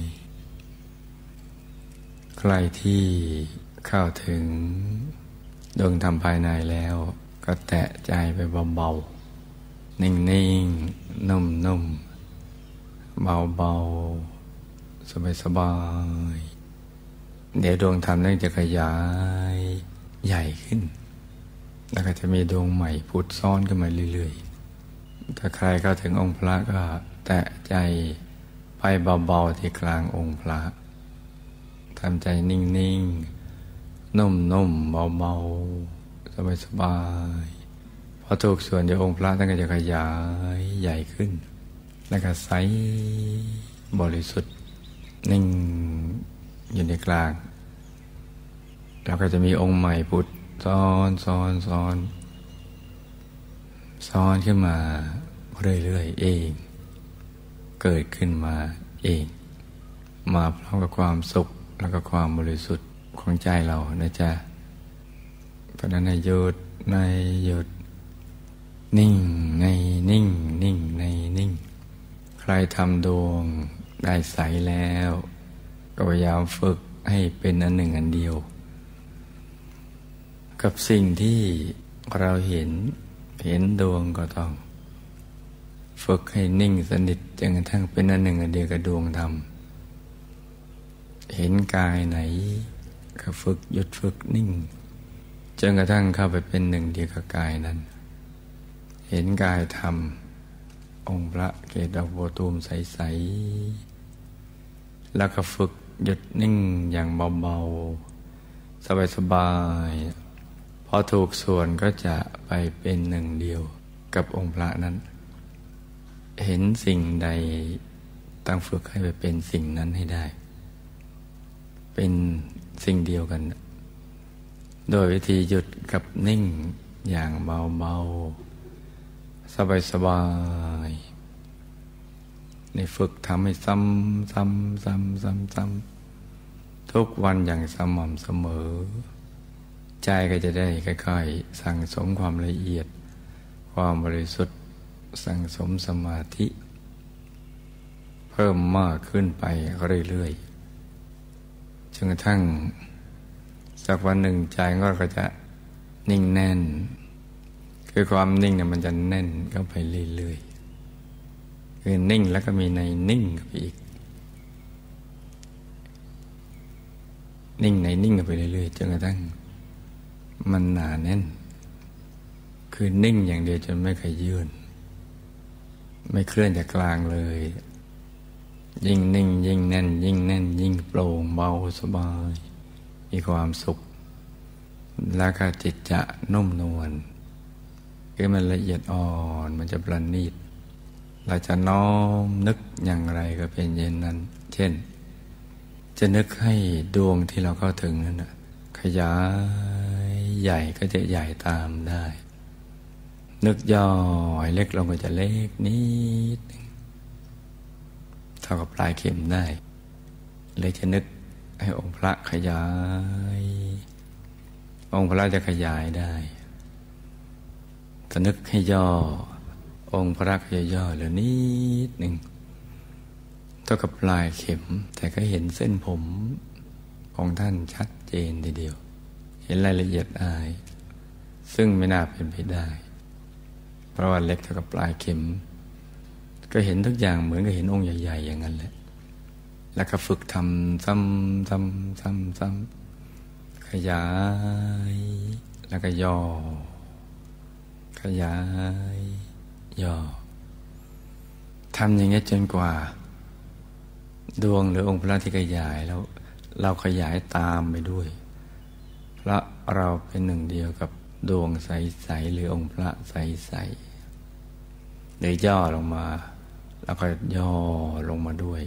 ๆใครที่เข้าถึงดวงธรรมภายในแล้วก็แตะใจไปเบาๆนิ่งๆนุ่มๆเบาๆสบายๆเดี๋ยวดวงธรรมนั้นจะขยายใหญ่ขึ้นแล้วก็จะมีดวงใหม่ผุดซ้อนขึ้นมาเรื่อยๆถ้าใครเข้าถึงองค์พระก็แตะใจไปเบาๆที่กลางองค์พระทำใจนิ่งๆนุ่มๆเบาๆสบายๆพอถูกส่วนเดี๋ยวองค์พระท่านก็จะขยายใหญ่ขึ้นแล้วก็ใสบริสุทธิ์นิ่งอยู่ในกลางแล้วก็จะมีองค์ใหม่ผุดซ้อนขึ้นมาเรื่อยๆเองเกิดขึ้นมาเองมาพร้อมกับความสุขแล้วก็ความบริสุทธิ์ของใจเรานะจ๊ะเพราะนั้นในหยุดนิ่งในนิ่งนิ่งในนิ่งใครทำดวงได้ใสแล้วก็พยายามฝึกให้เป็นอันหนึ่งอันเดียวกับสิ่งที่เราเห็นดวงก็ต้องฝึกให้นิ่งสนิทจนกระทั่งเป็นอันหนึ่งอันเดียวกับดวงธรรมเห็นกายไหนก็ฝึกหยุดฝึกนิ่งจนกระทั่งเข้าไปเป็นหนึ่งเดียวกับกายนั้นเห็นกายธรรมองค์พระเกศดอกบัวตูมใสๆแล้วก็ฝึกหยุดนิ่งอย่างเบาๆสบายๆพอถูกส่วนก็จะไปเป็นหนึ่งเดียวกับองค์พระนั้นเห็นสิ่งใดต้องฝึกให้ไปเป็นสิ่งนั้นให้ได้เป็นสิ่งเดียวกันโดยวิธีหยุดกับนิ่งอย่างเบาๆสบายๆในฝึกทำให้ซ้ำทุกวันอย่างสม่ำเสมอใจก็จะได้ค่อยๆสั่งสมความละเอียดความบริสุทธิ์สั่งสมสมาธิเพิ่มมากขึ้นไปเรื่อยๆจนกระทั่งสักวันหนึ่งใจก็จะนิ่งแน่นคือความนิ่งเนี่ยมันจะแน่นเข้าไปเรื่อยๆคือนิ่งแล้วก็มีในนิ่งเข้าไปอีกนิ่งในนิ่งเข้าไปเรื่อยๆจนกระทั่งมันหนาแน่นคือนิ่งอย่างเดียวจนไม่เคยยื่นไม่เคลื่อนจากกลางเลยยิ่งนิ่งยิ่งแน่นยิ่งแน่นยิ่งโปร่งเบาสบายมีความสุขแล้วก็จิตจะนุ่มนวลคือมันละเอียดอ่อนมันจะประณีตเราจะน้อมนึกอย่างไรก็เป็นเช่นนั้นเช่นจะนึกให้ดวงที่เราเข้าถึงนั้นขยายใหญ่ก็จะใหญ่ตามได้นึกย่อยเล็กลงก็จะเล็กนิดเท่ากับปลายเข็มได้เลยจะนึกให้องค์พระขยายองค์พระจะขยายได้จะนึกให้ย่อองค์พระก็จะย่อเหลือนิดหนึ่งเท่ากับปลายเข็มแต่ก็เห็นเส้นผมของท่านชัดเจนทีเดียวเห็นรายละเอียดอายซึ่งไม่น่าเป็นไปได้เพราะว่าเล็กเท่ากับปลายเข็มก็เห็นทุกอย่างเหมือนกับเห็นองค์ใหญ่ๆอย่างนั้นแหละแล้วก็ฝึกทำซ้ำๆขยายแล้วก็ย่อขยายย่อททำอย่างนี้จนกว่าดวงหรือองค์พระที่ขยายแล้วเราขยายตามไปด้วยเพราะเราเป็นหนึ่งเดียวกับดวงใสๆหรือองค์พระใสๆเลยย่อลงมาแล้วก็ย่อลงมาด้วย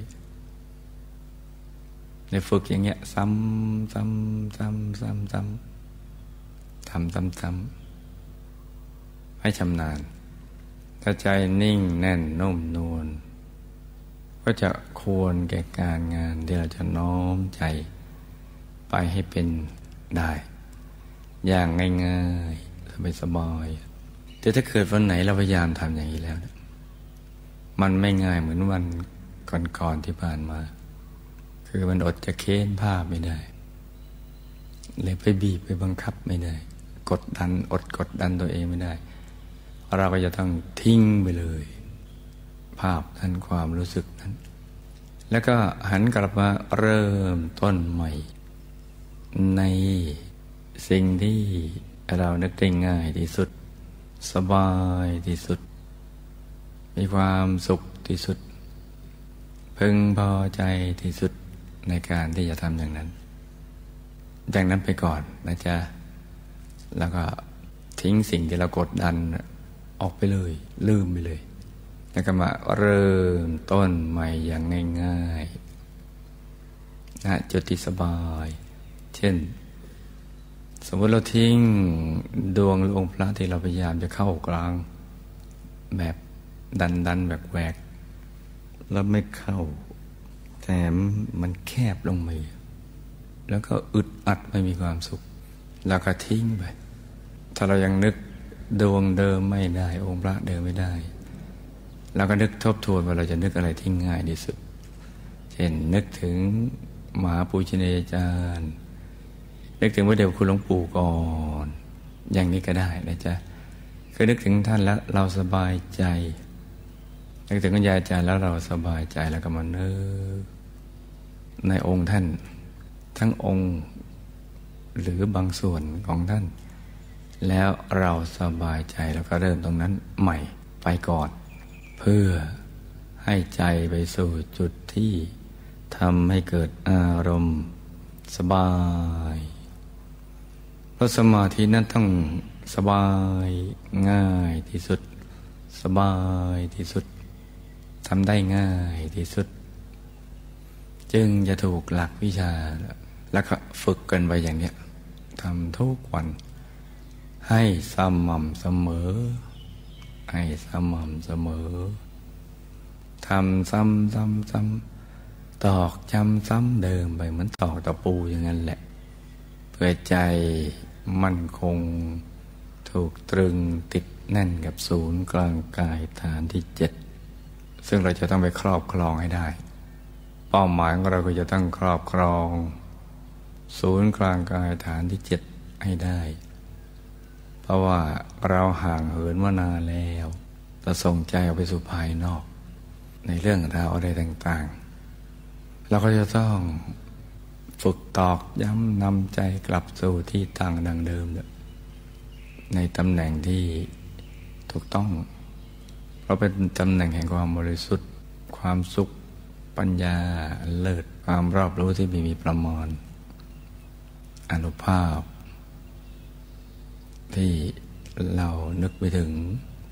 ในฝึกอย่างเงี้ยซ้ำซ้ำซ้ำซ้ำซ้ำทำซ้ำๆให้ชำนาญถ้าใจนิ่งแน่นนุ่มนวลก็จะควรแก่การงานที่เราจะน้อมใจไปให้เป็นได้อย่างง่ายๆสบายๆแต่ถ้าเกิดวันไหนเราพยายามทำอย่างนี้แล้วมันไม่ง่ายเหมือนวันก่อนๆที่ผ่านมาคือมันอดจะเค้นภาพไม่ได้เลยไปบีบไปบังคับไม่ได้กดดันตัวเองไม่ได้เราก็จะต้องทิ้งไปเลยภาพนั้นความรู้สึกนั้นแล้วก็หันกลับมาเริ่มต้นใหม่ในสิ่งที่เรานึกได้ง่ายที่สุดสบายที่สุดมีความสุขที่สุดพึงพอใจที่สุดในการที่จะทำอย่างนั้นไปก่อนนะจ๊ะแล้วก็ทิ้งสิ่งที่เรากดดันออกไปเลยลืมไปเลยแล้วก็มาเริ่มต้นใหม่อย่างง่ายๆนะจุดที่สบายเช่นสมมติเราทิ้งดวงหรือองค์พระที่เราพยายามจะเข้ากลางแบบดันแบบแหวกแล้วไม่เข้าแต่มันแคบลงไปแล้วก็อึดอัดไม่มีความสุขแล้วก็ทิ้งไปถ้าเรายังนึกดวงเดิมไม่ได้องค์พระเดิมไม่ได้เราก็นึกทบทวนว่าเราจะนึกอะไรที่ง่ายที่สุดเช่นนึกถึงมหาปูชนียาจารย์นึกถึงพระเดชพระคุณหลวงปู่ก่อนอย่างนี้ก็ได้นะจ๊ะคือนึกถึงท่านแล้วเราสบายใจนึกถึงคุณยายอาจารย์แล้วเราสบายใจแล้วก็มานึกในองค์ท่านทั้งองค์หรือบางส่วนของท่านแล้วเราสบายใจแล้วก็เริ่มตรงนั้นใหม่ไปก่อนเพื่อให้ใจไปสู่จุดที่ทำให้เกิดอารมณ์สบายเพราะสมาธินั้นต้องสบายง่ายที่สุดสบายที่สุดทำได้ง่ายที่สุดจึงจะถูกหลักวิชาแล้วก็ฝึกกันไปอย่างนี้ทำทุกวันให้สม่ำเสมอให้สม่ำเสมอทำซ้ำๆตอกย้ำซ้ำเดิมไปเหมือนตอกตะปูอย่างนั้นแหละเพื่อใจมั่นคงถูกตรึงติดแน่นกับศูนย์กลางกายฐานที่7ซึ่งเราจะต้องไปครอบครองให้ได้เป้าหมายของเราก็จะต้องครอบครองศูนย์กลางกายฐานที่7ให้ได้เพราะว่าเราห่างเหินมานานแล้วเราส่งใจออกไปสู่ภายนอกในเรื่องราวอะไรต่างๆเราก็จะต้องฝึกตอกย้ำนำใจกลับสู่ที่ตั้งดังเดิมในตำแหน่งที่ถูกต้องเพราะเป็นตำแหน่งแห่งความบริสุทธิ์ความสุขปัญญาเลิศความรอบรู้ที่ไม่มีประมาณอานุภาพที่เรานึกไปถึง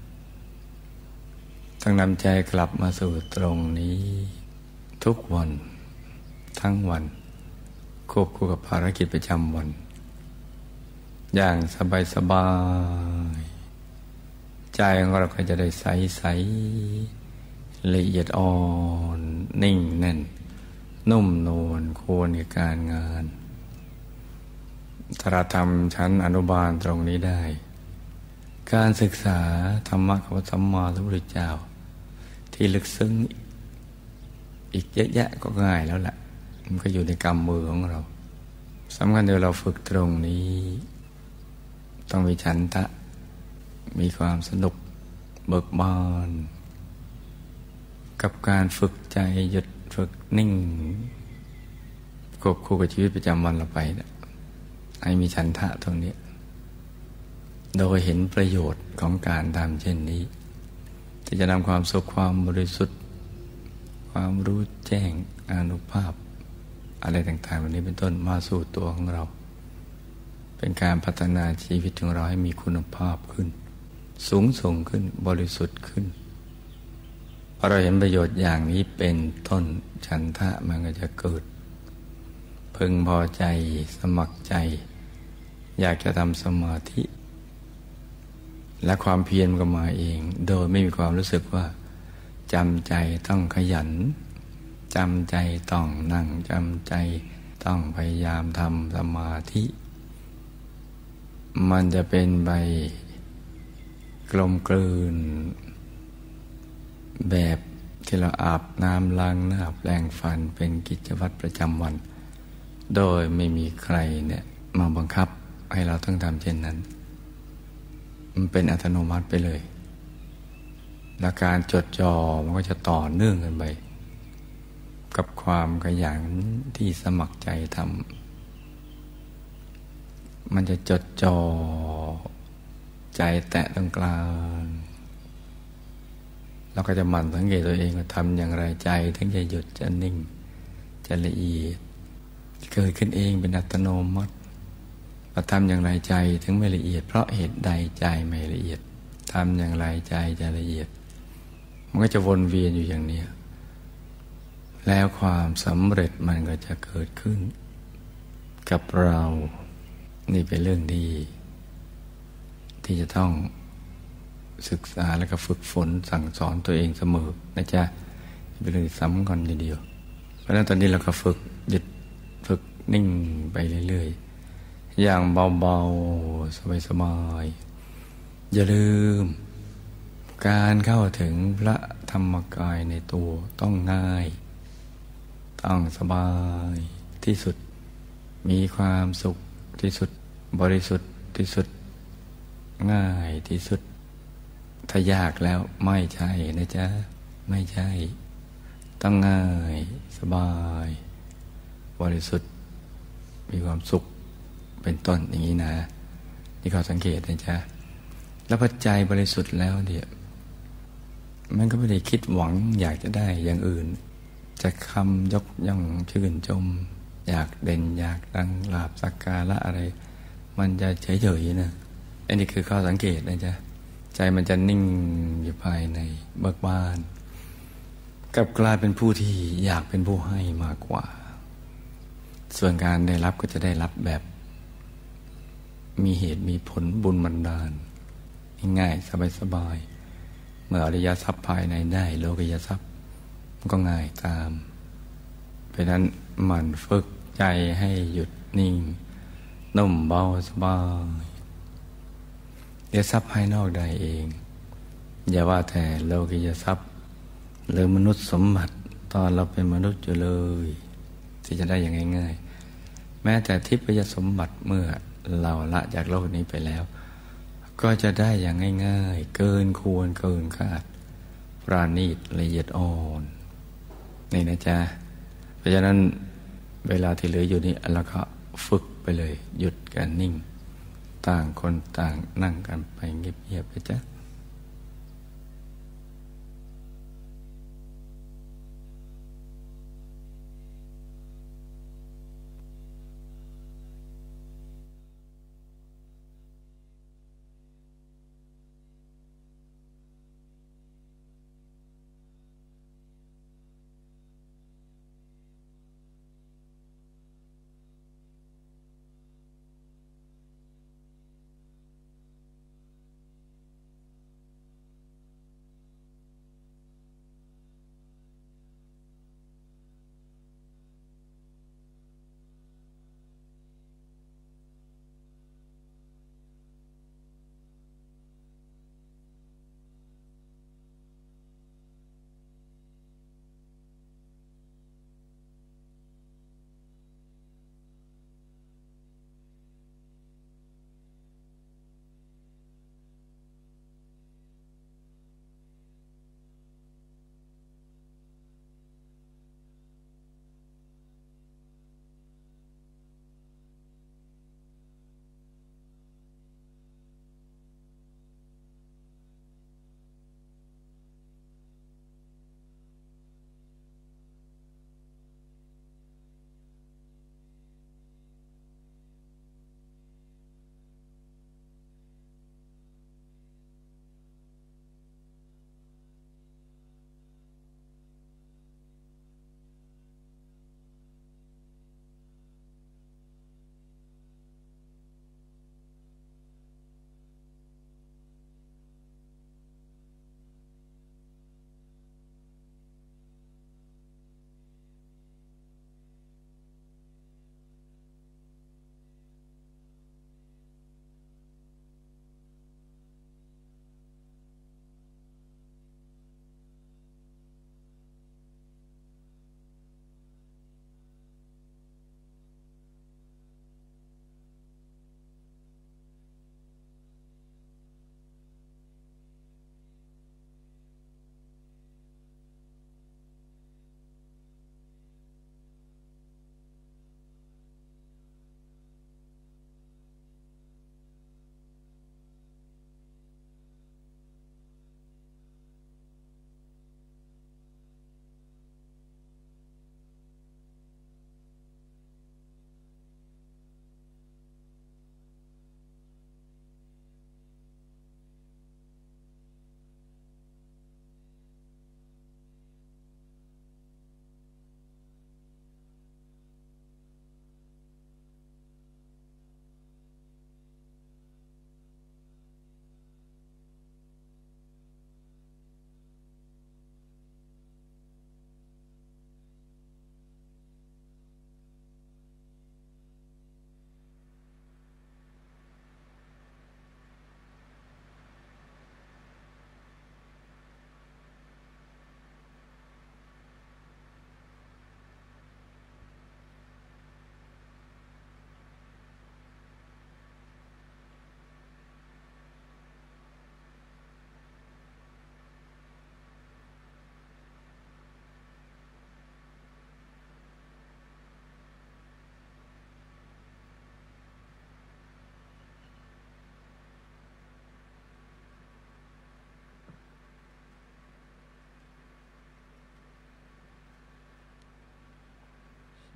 ต้องนำใจกลับมาสู่ตรงนี้ทุกวันทั้งวันควบคู่กับภารกิจประจำวันอย่างสบายๆใจของเราก็จะได้ใสๆละเอียดอ่อนนิ่งแน่นนุ่มนวลควรกับการงานถ้าเราทำชั้นอนุบาลตรงนี้ได้การศึกษาธรรมะของพระสัมมาสัมพุทธเจ้าที่ลึกซึ้งอีกเยอะแยะก็ง่ายแล้วแหละมันก็อยู่ในกำมือของเราสำคัญเดี๋ยวเราฝึกตรงนี้ต้องมีฉันทะมีความสนุกเบิกบานกับการฝึกใจหยุดฝึกนิ่งควบคู่กับชีวิตประจำวันเราไปให้มีฉันทะตรงนี้โดยเห็นประโยชน์ของการทำเช่นนี้ที่จะนำความสุขความบริสุทธิ์ความรู้แจ้งอานุภาพอะไรต่างๆวันนี้เป็นต้นมาสู่ตัวของเราเป็นการพัฒนาชีวิตของเราให้มีคุณภาพขึ้นสูงส่งขึ้นบริสุทธิ์ขึ้นพอเราเห็นประโยชน์อย่างนี้เป็นต้นฉันทะมันก็จะเกิดพึงพอใจสมัครใจอยากจะทำสมาธิและความเพียรมันก็มาเองโดยไม่มีความรู้สึกว่าจำใจต้องขยันจำใจต้องนั่งจำใจต้องพยายามทำสมาธิมันจะเป็นใบกลมกลืนแบบที่เราอาบน้ำล้างหน้าแปรงฟันเป็นกิจวัตรประจำวันโดยไม่มีใครเนี่ยมาบังคับให้เราต้องทำเช่นนั้นมันเป็นอัตโนมัติไปเลยและการจดจ่อมันก็จะต่อเนื่องกันไปกับความขยันที่สมัครใจทำมันจะจดจ่อใจแตะตรงกลางเราก็จะหมั่นสังเกตตัวเองว่าทำอย่างไรใจถึงจะหยุดจะนิ่งจะละเอียดเกิดขึ้นเองเป็นอัตโนมัติเราทำอย่างไรใจถึงไม่ละเอียดเพราะเหตุใดใจไม่ละเอียดทำอย่างไรใจจะละเอียดมันก็จะวนเวียนอยู่อย่างนี้แล้วความสำเร็จมันก็จะเกิดขึ้นกับเรานี่เป็นเรื่องดีที่จะต้องศึกษาแล้วก็ฝึกฝนสั่งสอนตัวเองเสมอนะจ๊ะเป็นเรื่องสำคัญทีเดียวเพราะฉะนั้นตอนนี้เราก็ฝึกหยุดฝึกนิ่งไปเรื่อยๆอย่างเบาๆสบายๆอย่าลืมการเข้าถึงพระธรรมกายในตัวต้องง่ายต้องสบายที่สุดมีความสุขที่สุดบริสุทธิ์ที่สุดง่ายที่สุดถ้ายากแล้วไม่ใช่นะจ๊ะไม่ใช่ต้องง่ายสบายบริสุทธิ์มีความสุขเป็นต้นอย่างนี้นะนี่เขาสังเกตนะจ๊ะแล้วพอใจบริสุทธิ์แล้วเนี่ยมันก็ไม่ได้คิดหวังอยากจะได้อย่างอื่นจะคำยกย่องชื่นชมอยากเด่นอยากดังลาภสักการะอะไรมันจะเฉยๆนะอันนี้คือข้อสังเกตนะจ๊ะใจมันจะนิ่งอยู่ภายในเบิกบานกลับกลายเป็นผู้ที่อยากเป็นผู้ให้มากกว่าส่วนการได้รับก็จะได้รับแบบมีเหตุมีผลบุญบันดาลง่ายสบายๆเมื่ออริยทรัพย์ภายในได้โลกิยทรัพย์มันก็ง่ายตามเพราะนั้นมันฝึกใจให้หยุดนิ่งนุ่มเบาสบายเดี๋ยวทรัพย์ภายนอกได้เองอย่าว่าแต่โลกิยทรัพย์หรือมนุษย์สมบัติตอนเราเป็นมนุษย์อยู่เลยที่จะได้อย่างง่ายๆแม้แต่ทิพยสมบัติเมื่อเราละจากโลกนี้ไปแล้วก็จะได้อย่างง่ายๆเกินควรเกินคาดปราณีตละเอียดอ่อนนี่นะจ๊ะเพราะฉะนั้นเวลาที่เหลืออยู่นี้เราก็ฝึกไปเลยหยุดกันนิ่งต่างคนต่างนั่งกันไปเงียบๆไปจ๊ะ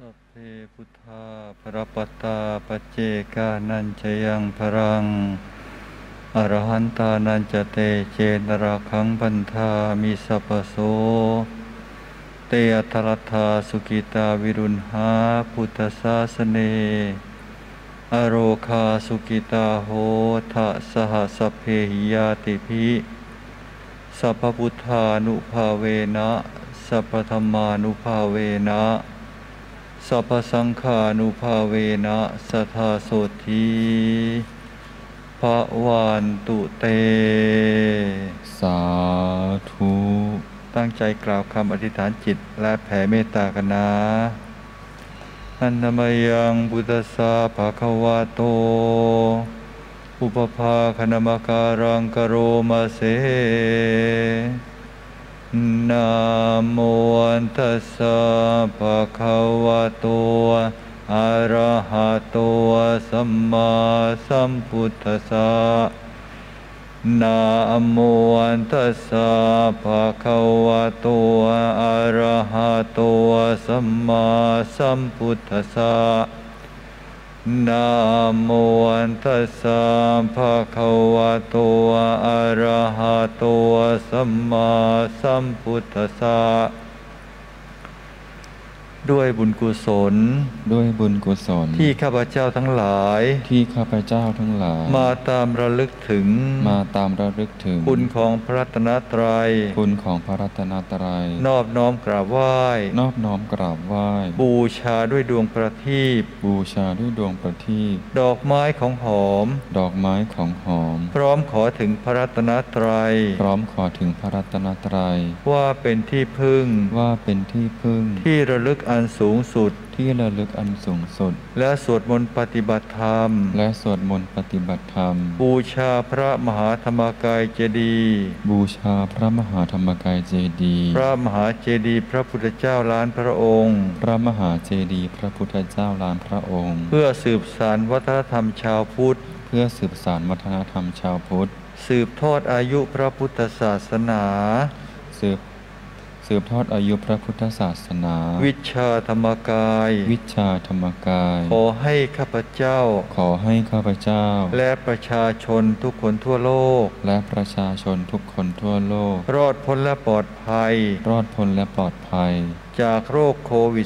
สัพเพพุทธาปรปัตตาปัจเจกานัญชยังพรังอรหันตานัญจเตเจนราคังพันธามิสัพพโสเตอัตรัตถาสุกิตาวิรุณหาพุทธศาสเนอโรคาสุกิตาโหทะสหสัพเพหิยาติภิสัพพพุทธานุภาเวนะสัพพธัมมานุภาเวนะสัพพสังฆานุภาเวนะสัทธาโสธีภวันตุเตสาธุตั้งใจกล่าวคำอธิษฐานจิตและแผ่เมตตากันนะอันนามยังพุทธัสสะภะคะวะโตอุปภาคณมการังกโรมาเสนะโมตัสสะภะคะวะโตอะระหะโตสัมมาสัมพุทธัสสะนะโมตัสสะภะคะวะโตอะระหะโตสัมมาสัมพุทธัสสะนะโมตัสสะภะคะวะโตอะระหะโตสัมมาสัมพุทธัสสะด้วยบุญกุศลที่ข้าพเจ้าทั้งหลายมาตามระลึกถึงคุณของพระรัตนตรัยนอบน้อมกราบไหว้บูชาด้วยดวงประทีปดอกไม้ของหอมพร้อมขอถึงพระรัตนตรัยว่าเป็นที่พึ่งที่ระลึกอันสูงสุดและสวดมนต์ปฏิบัติธรรมบูชาพระมหาธรรมกายเจดีย์พระมหาเจดีย์พระพุทธเจ้าล้านพระองค์เพื่อสืบสานวัฒนธรรมชาวพุทธสืบทอดอายุพระพุทธศาสนาวิชาธรรมกายขอให้ข้าพเจ้าและประชาชนทุกคนทั่วโลกรอดพ้นและปลอดภัยจากโรคโควิด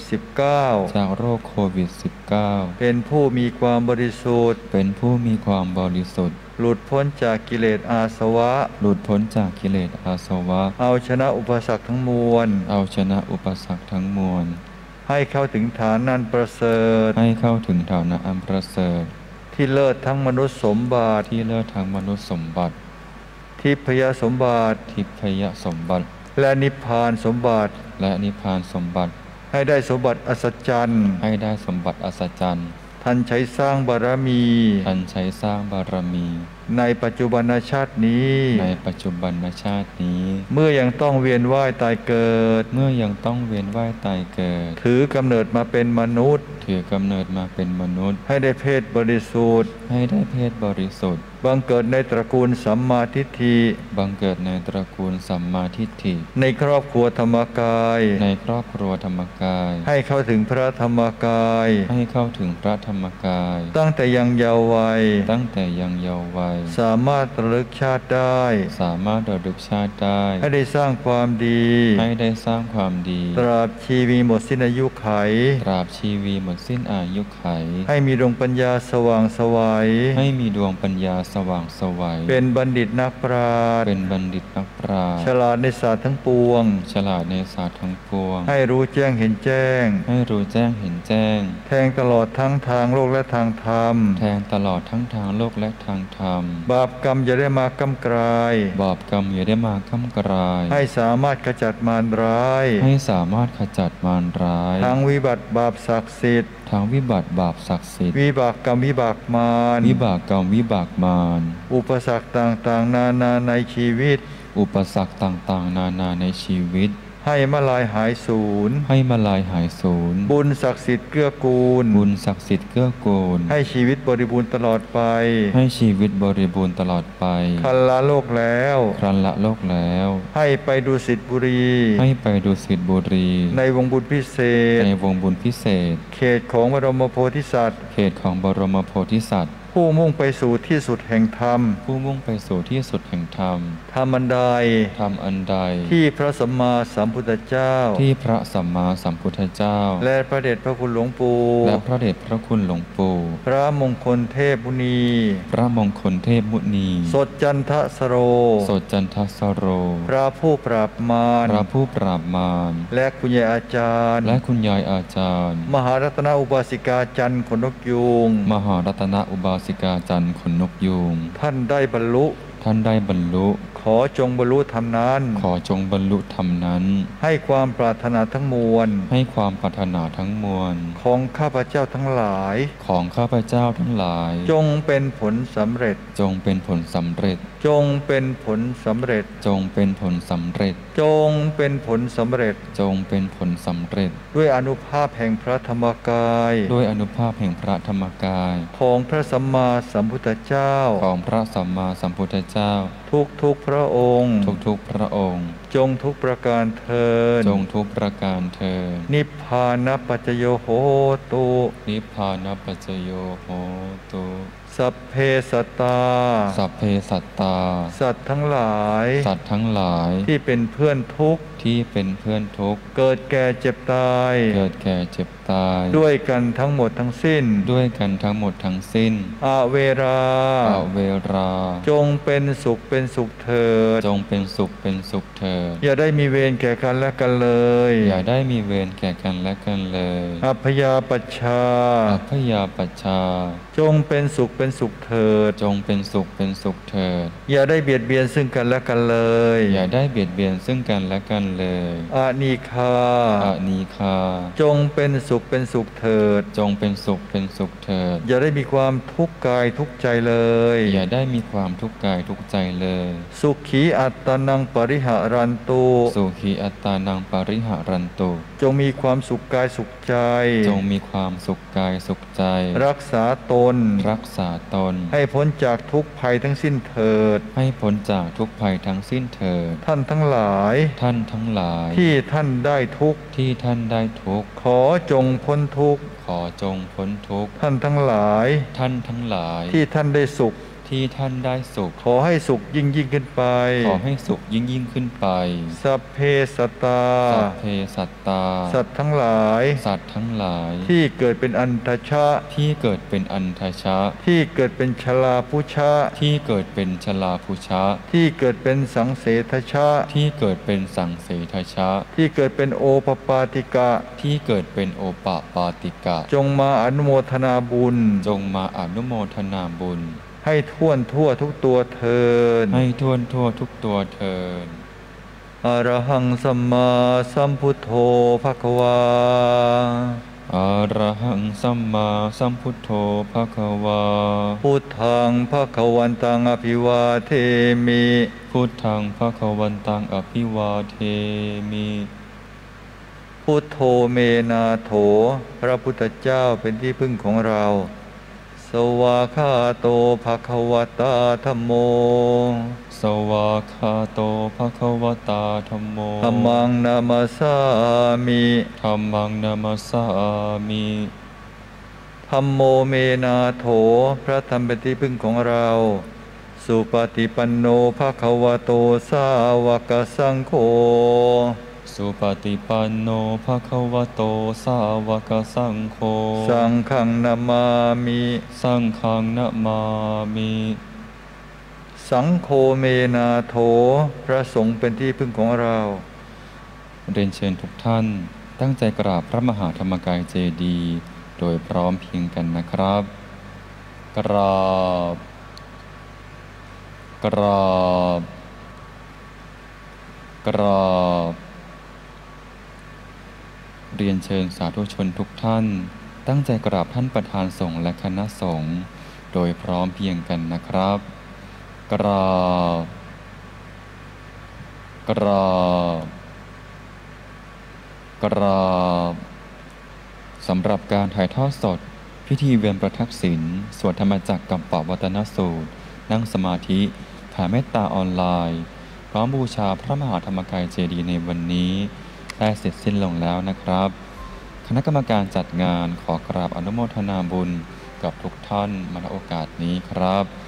-19 เป็นผู้มีความบริสุทธิ์หลุดพ้นจากกิเลสอาสวะเอาชนะอุปสรรคทั้งมวลให้เข้าถึงฐานนั้นประเสริฐที่เลิศทั้งมนุษย์สมบัติทิพยสมบัติและนิพพานสมบัติให้ได้สมบัติอัศจรรย์ท่านใช้สร้างบารมีในปัจจุบันชาตินี้เมื่อยังต้องเวียนว่ายตายเกิดถือกำเนิดมาเป็นมนุษย์ให้ได้เพศบริสุทธิ์บังเกิดในตระกูลสัมมาทิฏฐิในครอบครัวธรรมกายให้เข้าถึงพระธรรมกายตั้งแต่ยังเยาว์วัยสามารถระลึกชาติได้ให้ได้สร้างความดีตราบชีวิตหมดสิ้นอายุไขให้มีดวงปัญญาสว่างไสวเป็นบัณฑิตนักปราชญ์ฉลาดในศาสตร์ทั้งปวงให้รู้แจ้งเห็นแจ้งแทงตลอดทั้งทางโลกและทางธรรมบาปกรรมอย่าได้มากำกรายให้สามารถขจัดมารร้ายทั้งวิบัติบาปศักดิ์สิทธิ์วิบากกรรมวิบากมารอุปสรรคต่างๆนานาในชีวิตให้มาลายหายสูญให้มาลายหายสูญบุญศักดิ์สิทธิ์เกื้อกูลบุญศักดิ์สิทธิ์เกื้อกูลให้ชีวิตบริบูรณ์ตลอดไปให้ชีวิตบริบูรณ์ตลอดไปครั้นละโลกแล้วครั้นละโลกแล้วให้ไปดุสิตบุรีให้ไปดุสิตบุรีในวงบุญพิเศษในวงบุญพิเศษเขตของบรมโพธิสัตว์เขตของบรมโพธิสัตว์ผู้มุ่งไปสู่ที่สุดแห่งธรรมผู้มุ่งไปสู่ที่สุดแห่งธรรมธรรมอันใดธรรมอันใดที่พระสัมมาสัมพุทธเจ้าที่พระสัมมาสัมพุทธเจ้าและพระเดชพระคุณหลวงปู่และพระเดชพระคุณหลวงปู่พระมงคลเทพมุนีพระมงคลเทพมุนีสดจันทสโรสดจันทสโรพระผู้ปราบมารพระผู้ปราบมารและคุณยายอาจารย์และคุณยายอาจารย์มหารัตนอุบาสิกาจันทร์ขนนกยูงมหารัตนอุบาสิกาจันทร์ขนนกยูงท่านได้บรรลุท่านได้บรรลุขอจงบรรลุธรรมนั้นขอจงบรรลุธรรมนั้นให้ความปรารถนาทั้งมวลให้ความปรารถนาทั้งมวลของข้าพเจ้าทั้งหลายของข้าพเจ้าทั้งหลายจงเป็นผลสำเร็จจงเป็นผลสำเร็จจงเป็นผลสำเร็จจงเป็นผลสำเร็จจงเป็นผลสำเร็จจงเป็นผลสำเร็จด้วยอานุภาพแห่งพระธรรมกายด้วยอานุภาพแห่งพระธรรมกายของพระสัมมาสัมพุทธเจ้าของพระสัมมาสัมพุทธเจ้าทุกพระองค์ทุกพระองค์จงทุกประการเทินจงทุกประการเทินนิพพานปัจจโยโหตุนิพพานปัจจโยโหตุสัพเพสัตตาสัพเพสัตตาสัตว์ทั้งหลายสัตว์ทั้งหลายที่เป็นเพื่อนทุกข์ที่เป็นเพื่อนทุกข์เกิดแก่เจ็บตายเกิดแก่เจ็บตายด้วยกันทั้งหมดทั้งสิ้นด้วยกันทั้งหมดทั้งสิ้นอเวราจงเป็นสุขเป็นสุขเถิดจงเป็นสุขเป็นสุขเถิดอย่าได้มีเวรแก่กันและกันเลยอย่าได้มีเวรแก่กันและกันเลยอัพยาปัชชาอัพยาปัชชาจงเป็นสุขเป็นสุขเถิดจงเป็นสุขเป็นสุขเถิดอย่าได้เบียดเบียนซึ่งกันและกันเลยอย่าได้เบียดเบียนซึ่งกันและกันเลยอานีคาจงเป็นสุขเป็นสุขเถิดจงเป็นสุขเป็นสุขเถิดอย่าได้มีความทุกข์กายทุกข์ใจเลยอย่าได้มีความทุกข์กายทุกข์ใจเลยสุขีอัตตานังปริหารันตุสุขีอัตตานังปริหารันตุจงมีความสุขกายสุขใจจงมีความสุขกายสุขใจรักษาตนรักษาตนให้พ้นจากทุกภัยทั้งสิ้นเถิดให้พ้นจากทุกภัยทั้งสิ้นเถิดท่านทั้งหลายท่านทั้งหลายที่ท่านได้ทุกข์ที่ท่านได้ทุกข์ขอจงพ้นทุกข์ขอจงพ้นทุกข์ท่านทั้งหลายท่านทั้งหลายที่ท่านได้สุขที่ท่านได้สุขขอให้สุขยิ่งขึ้นไปขอให้สุขยิ่งขึ้นไปสัพเพสัตตาสัพเพสัตตาสัตว์ทั้งหลายสัตว์ทั้งหลายที่เกิดเป็นอันทชะที่เกิดเป็นอันทชะที่เกิดเป็นชลาภุชะที่เกิดเป็นชลาภุชะที่เกิดเป็นสังเสทชะที่เกิดเป็นสังเสทชะที่เกิดเป็นโอปปาติกะที่เกิดเป็นโอปปาติกะจงมาอนุโมทนาบุญจงมาอนุโมทนาบุญให้ท่วนทั่วทุกตัวเทินให้ท่วนทั่วทุกตัวเทินอรหังสัมมาสัมพุทโธภควาอรหังสัมมาสัมพุทโธภควาพุทธังภควันตังอภิวาเทมิพุทธังภควันตังอภิวาเทมิพุทโธเมนาโถพระพุทธเจ้าเป็นที่พึ่งของเราสวากขาโตภควตาธัมโมสวากขาโตภควตาธัมโมธัมมังนามัสสามิธัมมังนามัสสามิธัมโมเมนาโถพระธรรมเป็นที่พึ่งของเราสุปฏิปันโนภควโตสาวกสังโฆสุปฏิปันโนภควโตสาวกสังโฆสังฆังนามามิสังฆังนามามิสังโฆเมนาโถพระสงฆ์เป็นที่พึ่งของเราเรียนเชิญทุกท่านตั้งใจกราบพระมหาธรรมกายเจดีย์โดยพร้อมเพียงกันนะครับกราบกราบกราบเรียนเชิญสาธุชนทุกท่านตั้งใจกราบท่านประธานสงฆ์และคณะสงฆ์โดยพร้อมเพียงกันนะครับกราบกราบกราบสำหรับการถ่ายทอดสดพิธีเวียนประทักษิณสวดธรรมจักรกัปปวัตนสูตรนั่งสมาธิแผ่เมตตาออนไลน์พร้อมบูชาพระมหาธรรมกายเจดีย์ในวันนี้ได้เสร็จสิ้นลงแล้วนะครับคณะกรรมการจัดงานขอกราบอนุโมทนาบุญกับทุกท่านมาณโอกาสนี้ครับ